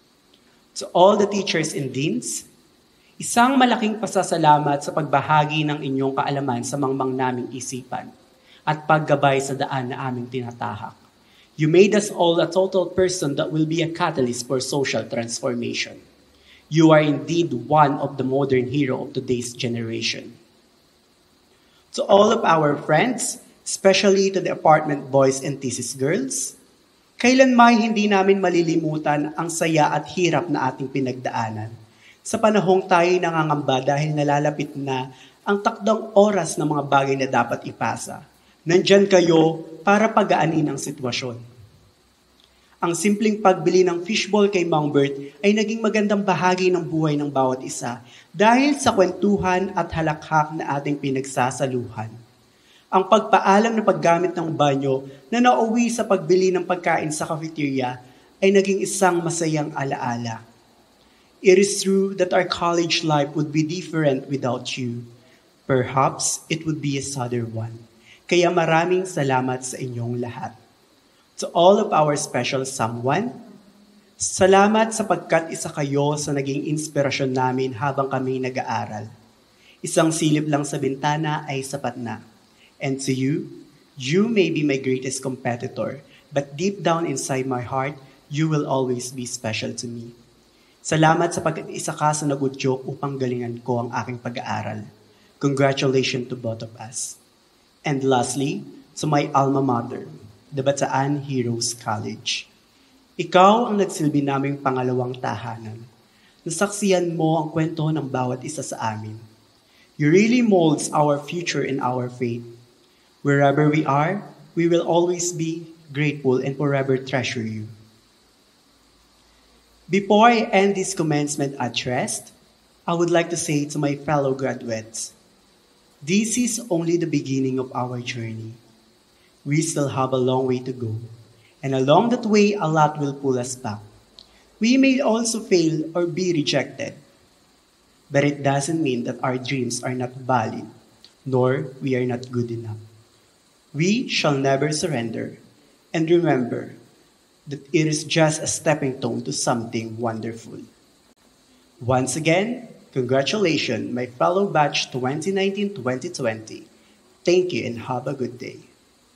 To all the teachers and deans, isang malaking pasasalamat sa pagbahagi ng inyong kaalaman sa mangmang naming isipan at paggabay sa daan na aming tinatahak. You made us all a total person that will be a catalyst for social transformation. You are indeed one of the modern hero of today's generation. To all of our friends, especially to the apartment boys and thesis girls, kailanman hindi namin malilimutan ang saya at hirap na ating pinagdaanan. Sa panahong tayo nangangamba dahil nalalapit na ang takdang oras ng mga bagay na dapat ipasa. Nandyan kayo para pagaanin ang sitwasyon. Ang simpleng pagbili ng fishball kay Mang Bert ay naging magandang bahagi ng buhay ng bawat isa dahil sa kwentuhan at halakhak na ating pinagsasaluhan. Ang pagpaalam na paggamit ng banyo na nauwi sa pagbili ng pagkain sa cafeteria ay naging isang masayang alaala. It is true that our college life would be different without you. Perhaps it would be a sadder one. Kaya maraming salamat sa inyong lahat. To all of our special someone, salamat sapagkat isa kayo sa naging inspirasyon namin habang kami nag-aaral. Isang silip lang sa bintana ay sapat na. And to you, you may be my greatest competitor, but deep down inside my heart, you will always be special to me. Salamat sa pag-isa ka sa nag-udyok upang galingan ko ang aking pag-aaral. Congratulations to both of us. And lastly, to my alma mater, the Bataan Heroes College. Ikaw ang nagsilbi naming pangalawang tahanan. Nasaksiyan mo ang kwento ng bawat isa sa amin. You really molds our future and our fate. Wherever we are, we will always be grateful and forever treasure you. Before I end this commencement address, I would like to say to my fellow graduates, this is only the beginning of our journey. We still have a long way to go, and along that way, a lot will pull us back. We may also fail or be rejected, but it doesn't mean that our dreams are not valid. nor we are not good enough. We shall never surrender, and remember that it is just a stepping stone to something wonderful. Once again, congratulations, my fellow batch twenty nineteen to twenty twenty. Thank you and have a good day.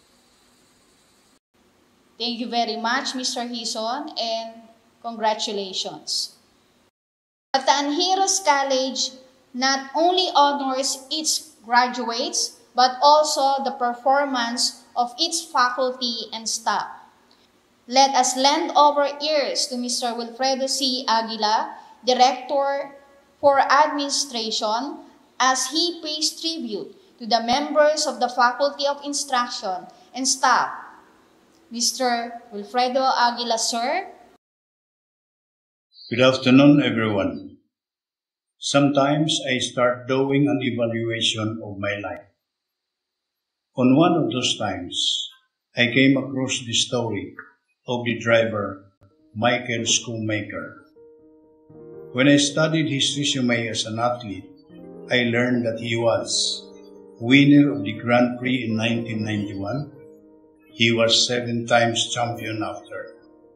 Thank you very much, Mister Hison, and congratulations. Bataan Heroes College not only honors its graduates, but also the performance of its faculty and staff. Let us lend our ears to Mister Wilfredo C. Aguila, Director for Administration, as he pays tribute to the members of the Faculty of Instruction and staff. Mister Wilfredo Aguila, sir.
Good afternoon, everyone. Sometimes I start doing an evaluation of my life. On one of those times, I came across the story of the driver, Michael Schoolmaker. When I studied his resume as an athlete, I learned that he was winner of the Grand Prix in nineteen ninety-one. He was seven times champion after.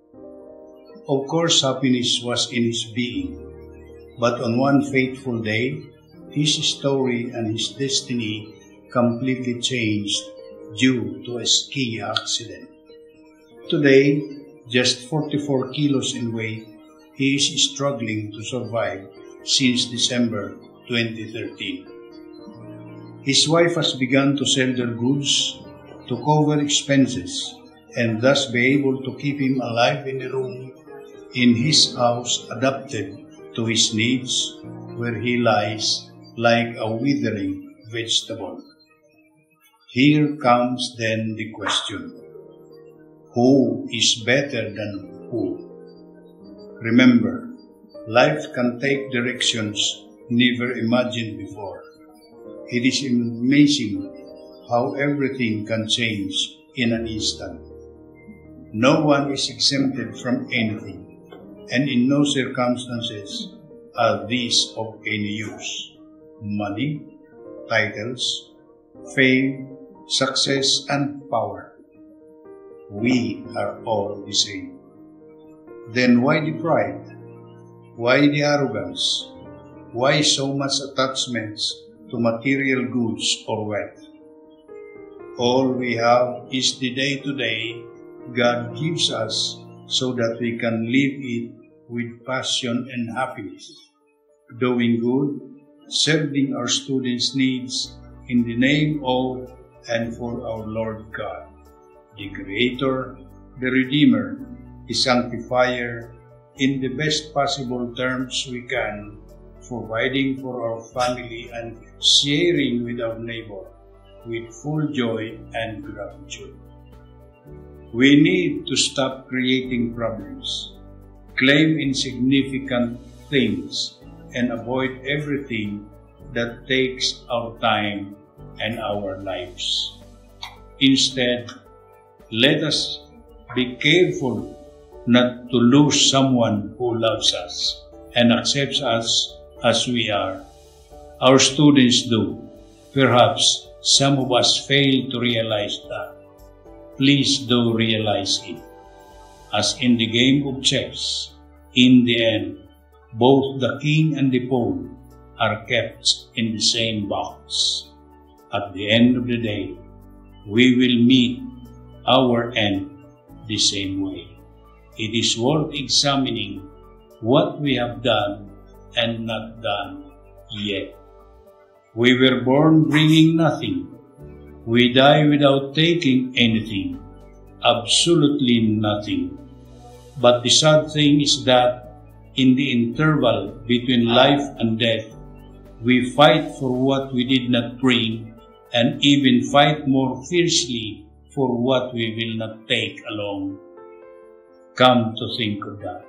Of course, happiness was in his being, but on one fateful day, his story and his destiny completely changed due to a ski accident. Today, just forty-four kilos in weight, he is struggling to survive since December twenty thirteen. His wife has begun to sell their goods to cover expenses and thus be able to keep him alive in a room in his house adapted to his needs, where he lies like a withering vegetable. Here comes then the question: who is better than who? Remember, life can take directions never imagined before. It is amazing how everything can change in an instant. No one is exempted from anything, and in no circumstances are these of any use. Money, titles, fame, success, and power. We are all the same. Then why the pride? Why the arrogance? Why so much attachments to material goods or wealth? All we have is the day-to-day God gives us so that we can live it with passion and happiness, doing good, serving our students' needs in the name of and for our Lord God, the Creator, the Redeemer, the Sanctifier, in the best possible terms we can, providing for our family and sharing with our neighbor with full joy and gratitude. We need to stop creating problems, claim insignificant things, and avoid everything that takes our time and our lives. Instead, let us be careful not to lose someone who loves us and accepts us as we are. Our students do. Perhaps some of us fail to realize that. Please do realize it. As in the game of chess, in the end, both the king and the pawn are kept in the same box. At the end of the day, we will meet our end the same way. It is worth examining what we have done and not done yet. We were born bringing nothing. We die without taking anything, absolutely nothing. But the sad thing is that in the interval between life and death, we fight for what we did not bring and even fight more fiercely for what we will not take along. Come to think of that.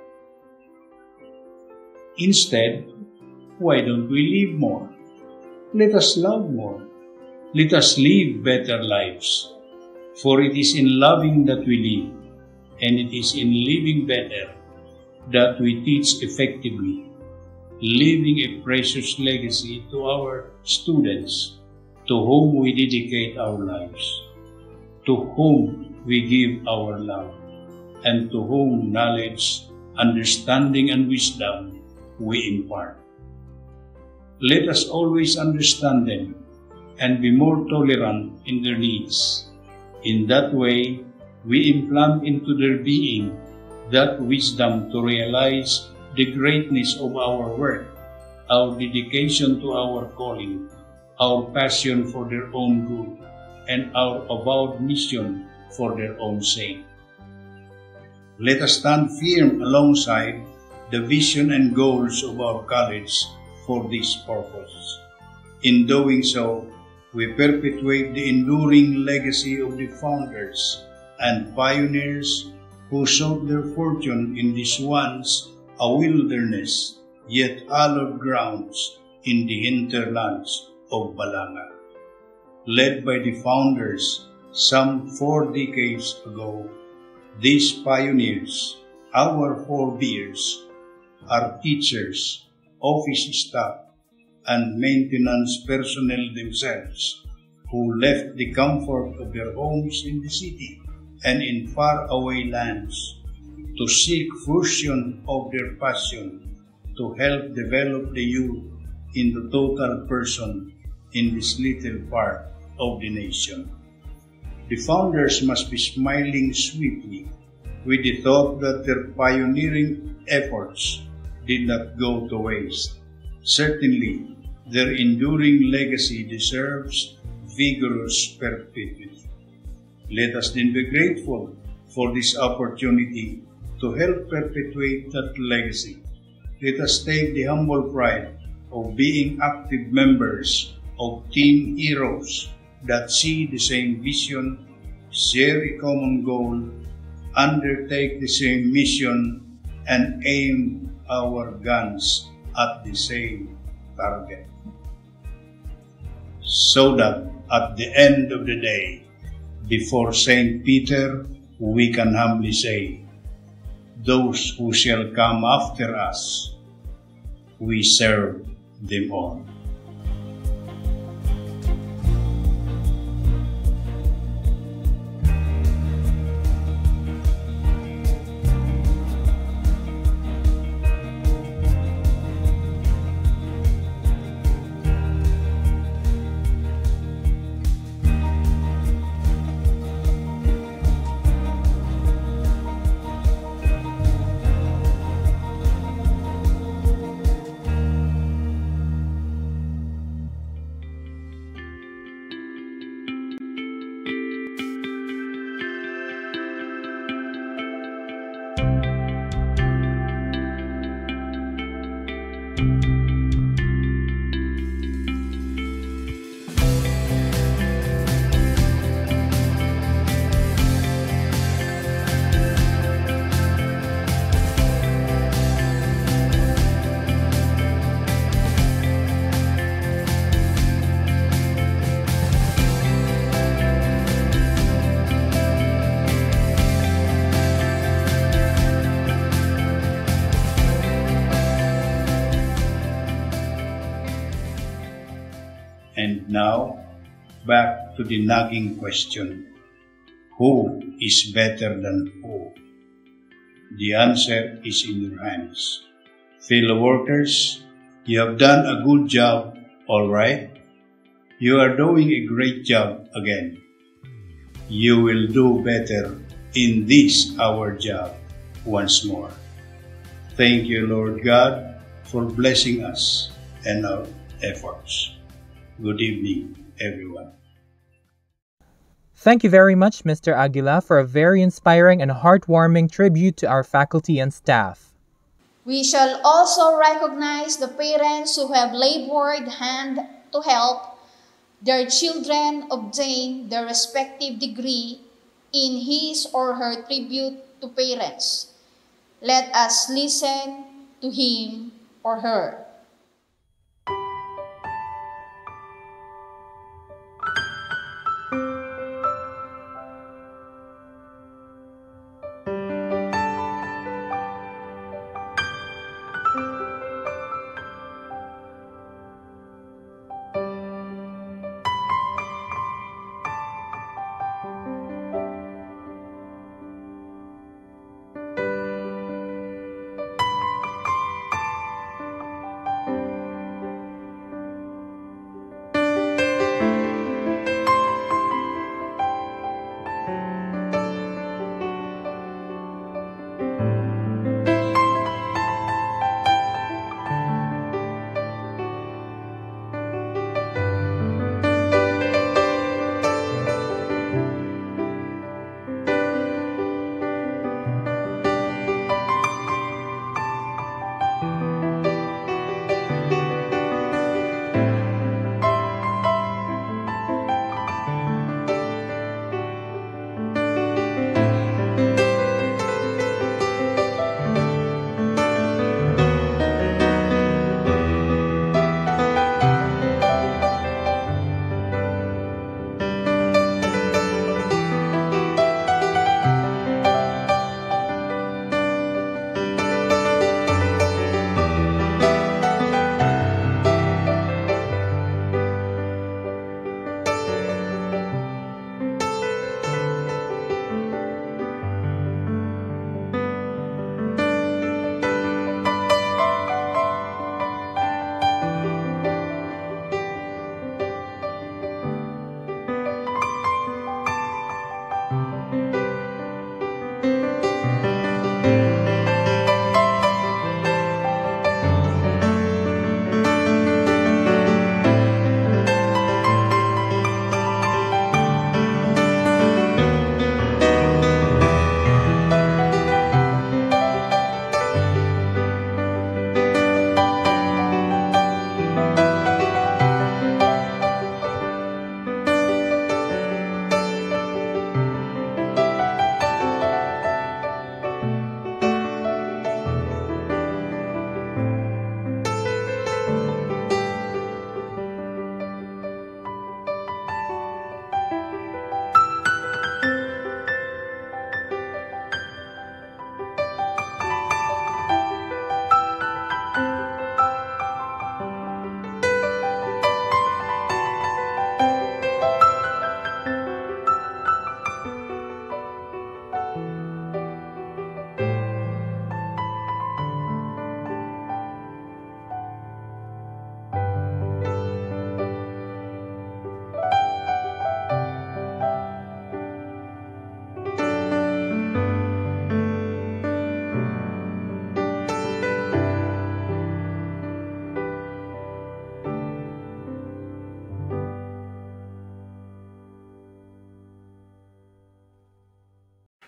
Instead, why don't we live more? Let us love more. Let us live better lives. For it is in loving that we live, and it is in living better that we teach effectively, leaving a precious legacy to our students, to whom we dedicate our lives, to whom we give our love, and to whom knowledge, understanding, and wisdom we impart. Let us always understand them and be more tolerant in their needs. In that way, we implant into their being that wisdom to realize the greatness of our work, our dedication to our calling, our passion for their own good, and our avowed mission for their own sake. Let us stand firm alongside the vision and goals of our college for this purpose. In doing so, we perpetuate the enduring legacy of the founders and pioneers who sought their fortune in this once a wilderness, yet hallowed grounds in the hinterlands of Balanga. Led by the founders some four decades ago, these pioneers, our forebears, are teachers, office staff, and maintenance personnel themselves, who left the comfort of their homes in the city and in faraway lands to seek fruition of their passion to help develop the youth in the total person in this little part of the nation. The founders must be smiling sweetly with the thought that their pioneering efforts did not go to waste. Certainly, their enduring legacy deserves vigorous perpetuity. Let us then be grateful for this opportunity to help perpetuate that legacy. Let us take the humble pride of being active members of team heroes that see the same vision, share a common goal, undertake the same mission, and aim our guns at the same target. So that at the end of the day, before Saint Peter, we can humbly say, those who shall come after us, we serve them all. And now, back to the nagging question, who is better than who? The answer is in your hands. Fellow workers, you have done a good job, all right? You are doing a great job again. You will do better in this our job once more. Thank you, Lord God, for blessing us and our efforts. Good evening, everyone.
Thank you very much, Mister Aguila, for a very inspiring and heartwarming tribute to our faculty and staff.
We shall also recognize the parents who have labored hand to help their children obtain their respective degree in his or her tribute to parents. Let us listen to him or her.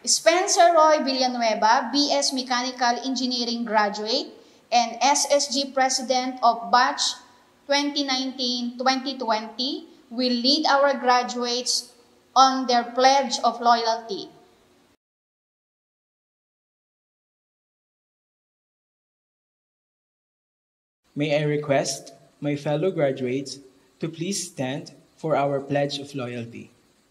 Spencer Roy Villanueva, B S Mechanical Engineering graduate and S S G President of Batch twenty nineteen twenty twenty, will lead our graduates on their pledge of loyalty.
May I request my fellow graduates to please stand for our pledge of loyalty.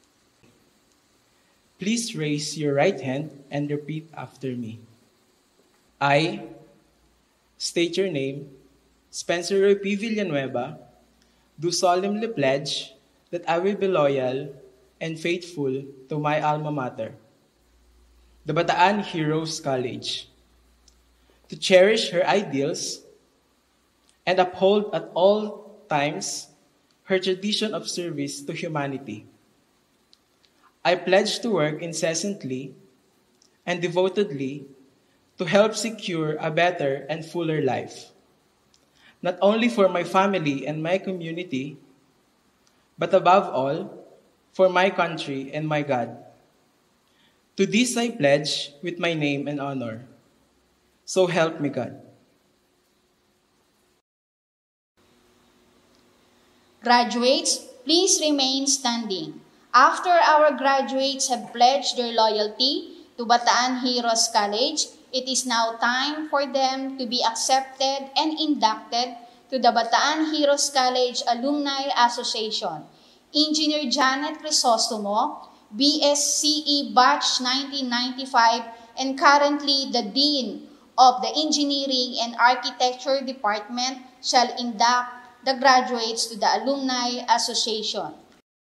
Please raise your right hand and repeat after me. I state your name, Spencer Roy P. Villanueva, do solemnly pledge that I will be loyal and faithful to my alma mater, the Bataan Heroes College, to cherish her ideals and uphold at all times her tradition of service to humanity. I pledge to work incessantly and devotedly to help secure a better and fuller life, not only for my family and my community, but above all, for my country and my God. To this I pledge with my name and honor. So help me God.
Graduates, please remain standing. After our graduates have pledged their loyalty to Bataan Heroes College, it is now time for them to be accepted and inducted to the Bataan Heroes College Alumni Association. Engineer Janet Crisostomo, B S C E Batch nineteen ninety-five and currently the Dean of the Engineering and Architecture Department, shall induct the graduates to the Alumni Association.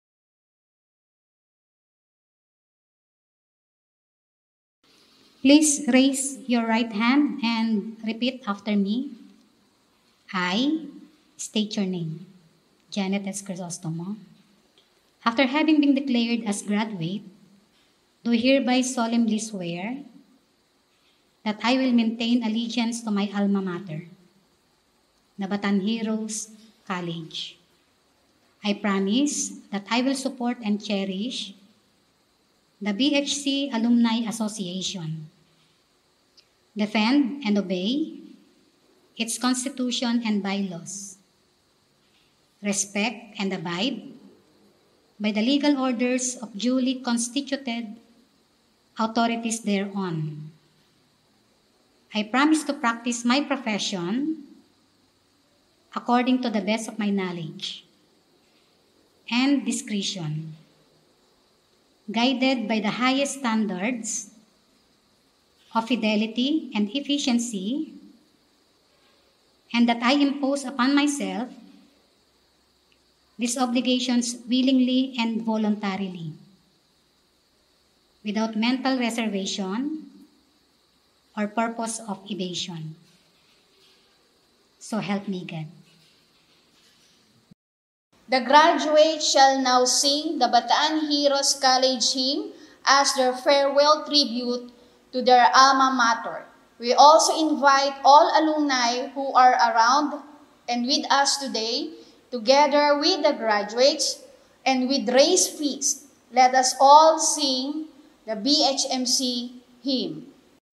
Please raise your right hand and repeat after me. I state your name, Janet S. Crisostomo. After having been declared as graduate, do hereby solemnly swear that I will maintain allegiance to my alma mater, the Bataan Heroes College. I promise that I will support and cherish the B H C Alumni Association, defend and obey its constitution and bylaws, respect and abide by the legal orders of duly constituted authorities thereon. I promise to practice my profession according to the best of my knowledge and discretion, guided by the highest standards of fidelity and efficiency, and that I impose upon myself these obligations willingly and voluntarily, without mental reservation or purpose of evasion. So help me God.
The graduates shall now sing the Bataan Heroes College hymn as their farewell tribute to their alma mater. We also invite all alumni who are around and with us today, together with the graduates and with raised feast, let us all sing the B H M C hymn.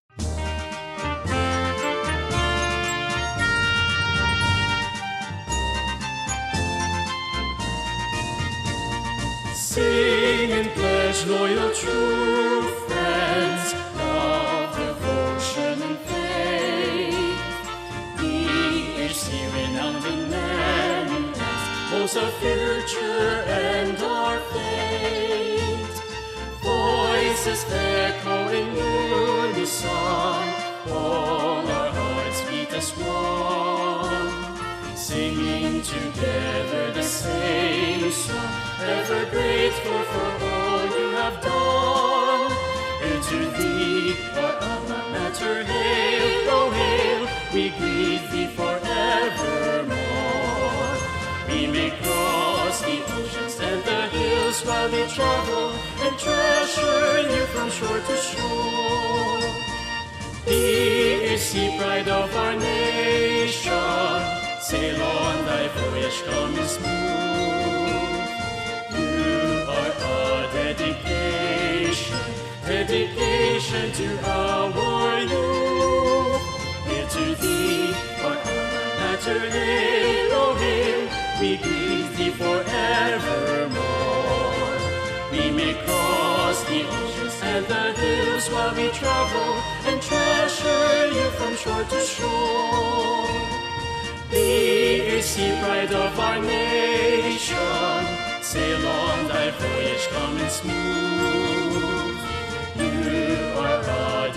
Sing and pledge loyal true friends, love, devotion, and faith. B H C renowned in many lands, boasts our future and our fate. Voices echo in unison, all our hearts beat as one, singing together the same song, ever grateful for all you have done. And to thee, our alma mater, hail, oh hail, we greet thee forevermore. We may cross the oceans and the hills while we travel, and treasure you from shore to shore. B H C, pride of our nation, sail on thy voyage, calm and smooth. You are our dedication, dedication dedication to our youth. Hail to thee, our Alma Mater, Elohim, we greet thee forevermore. We may cross the oceans and the hills while we travel, and treasure you from shore to shore. Be a sea pride of our nation, sail on thy voyage calm and smooth. You are our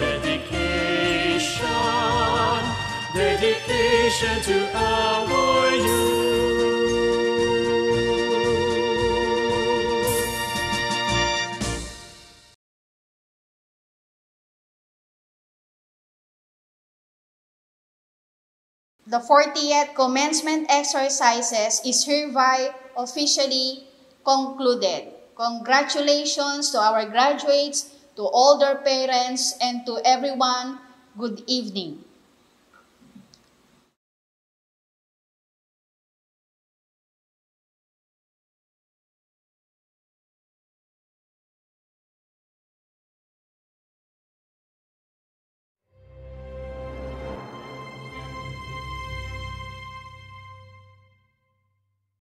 dedication, dedication to our youth.
The fortieth commencement exercises is hereby officially concluded. Congratulations to our graduates, to all their parents, and to everyone. Good evening.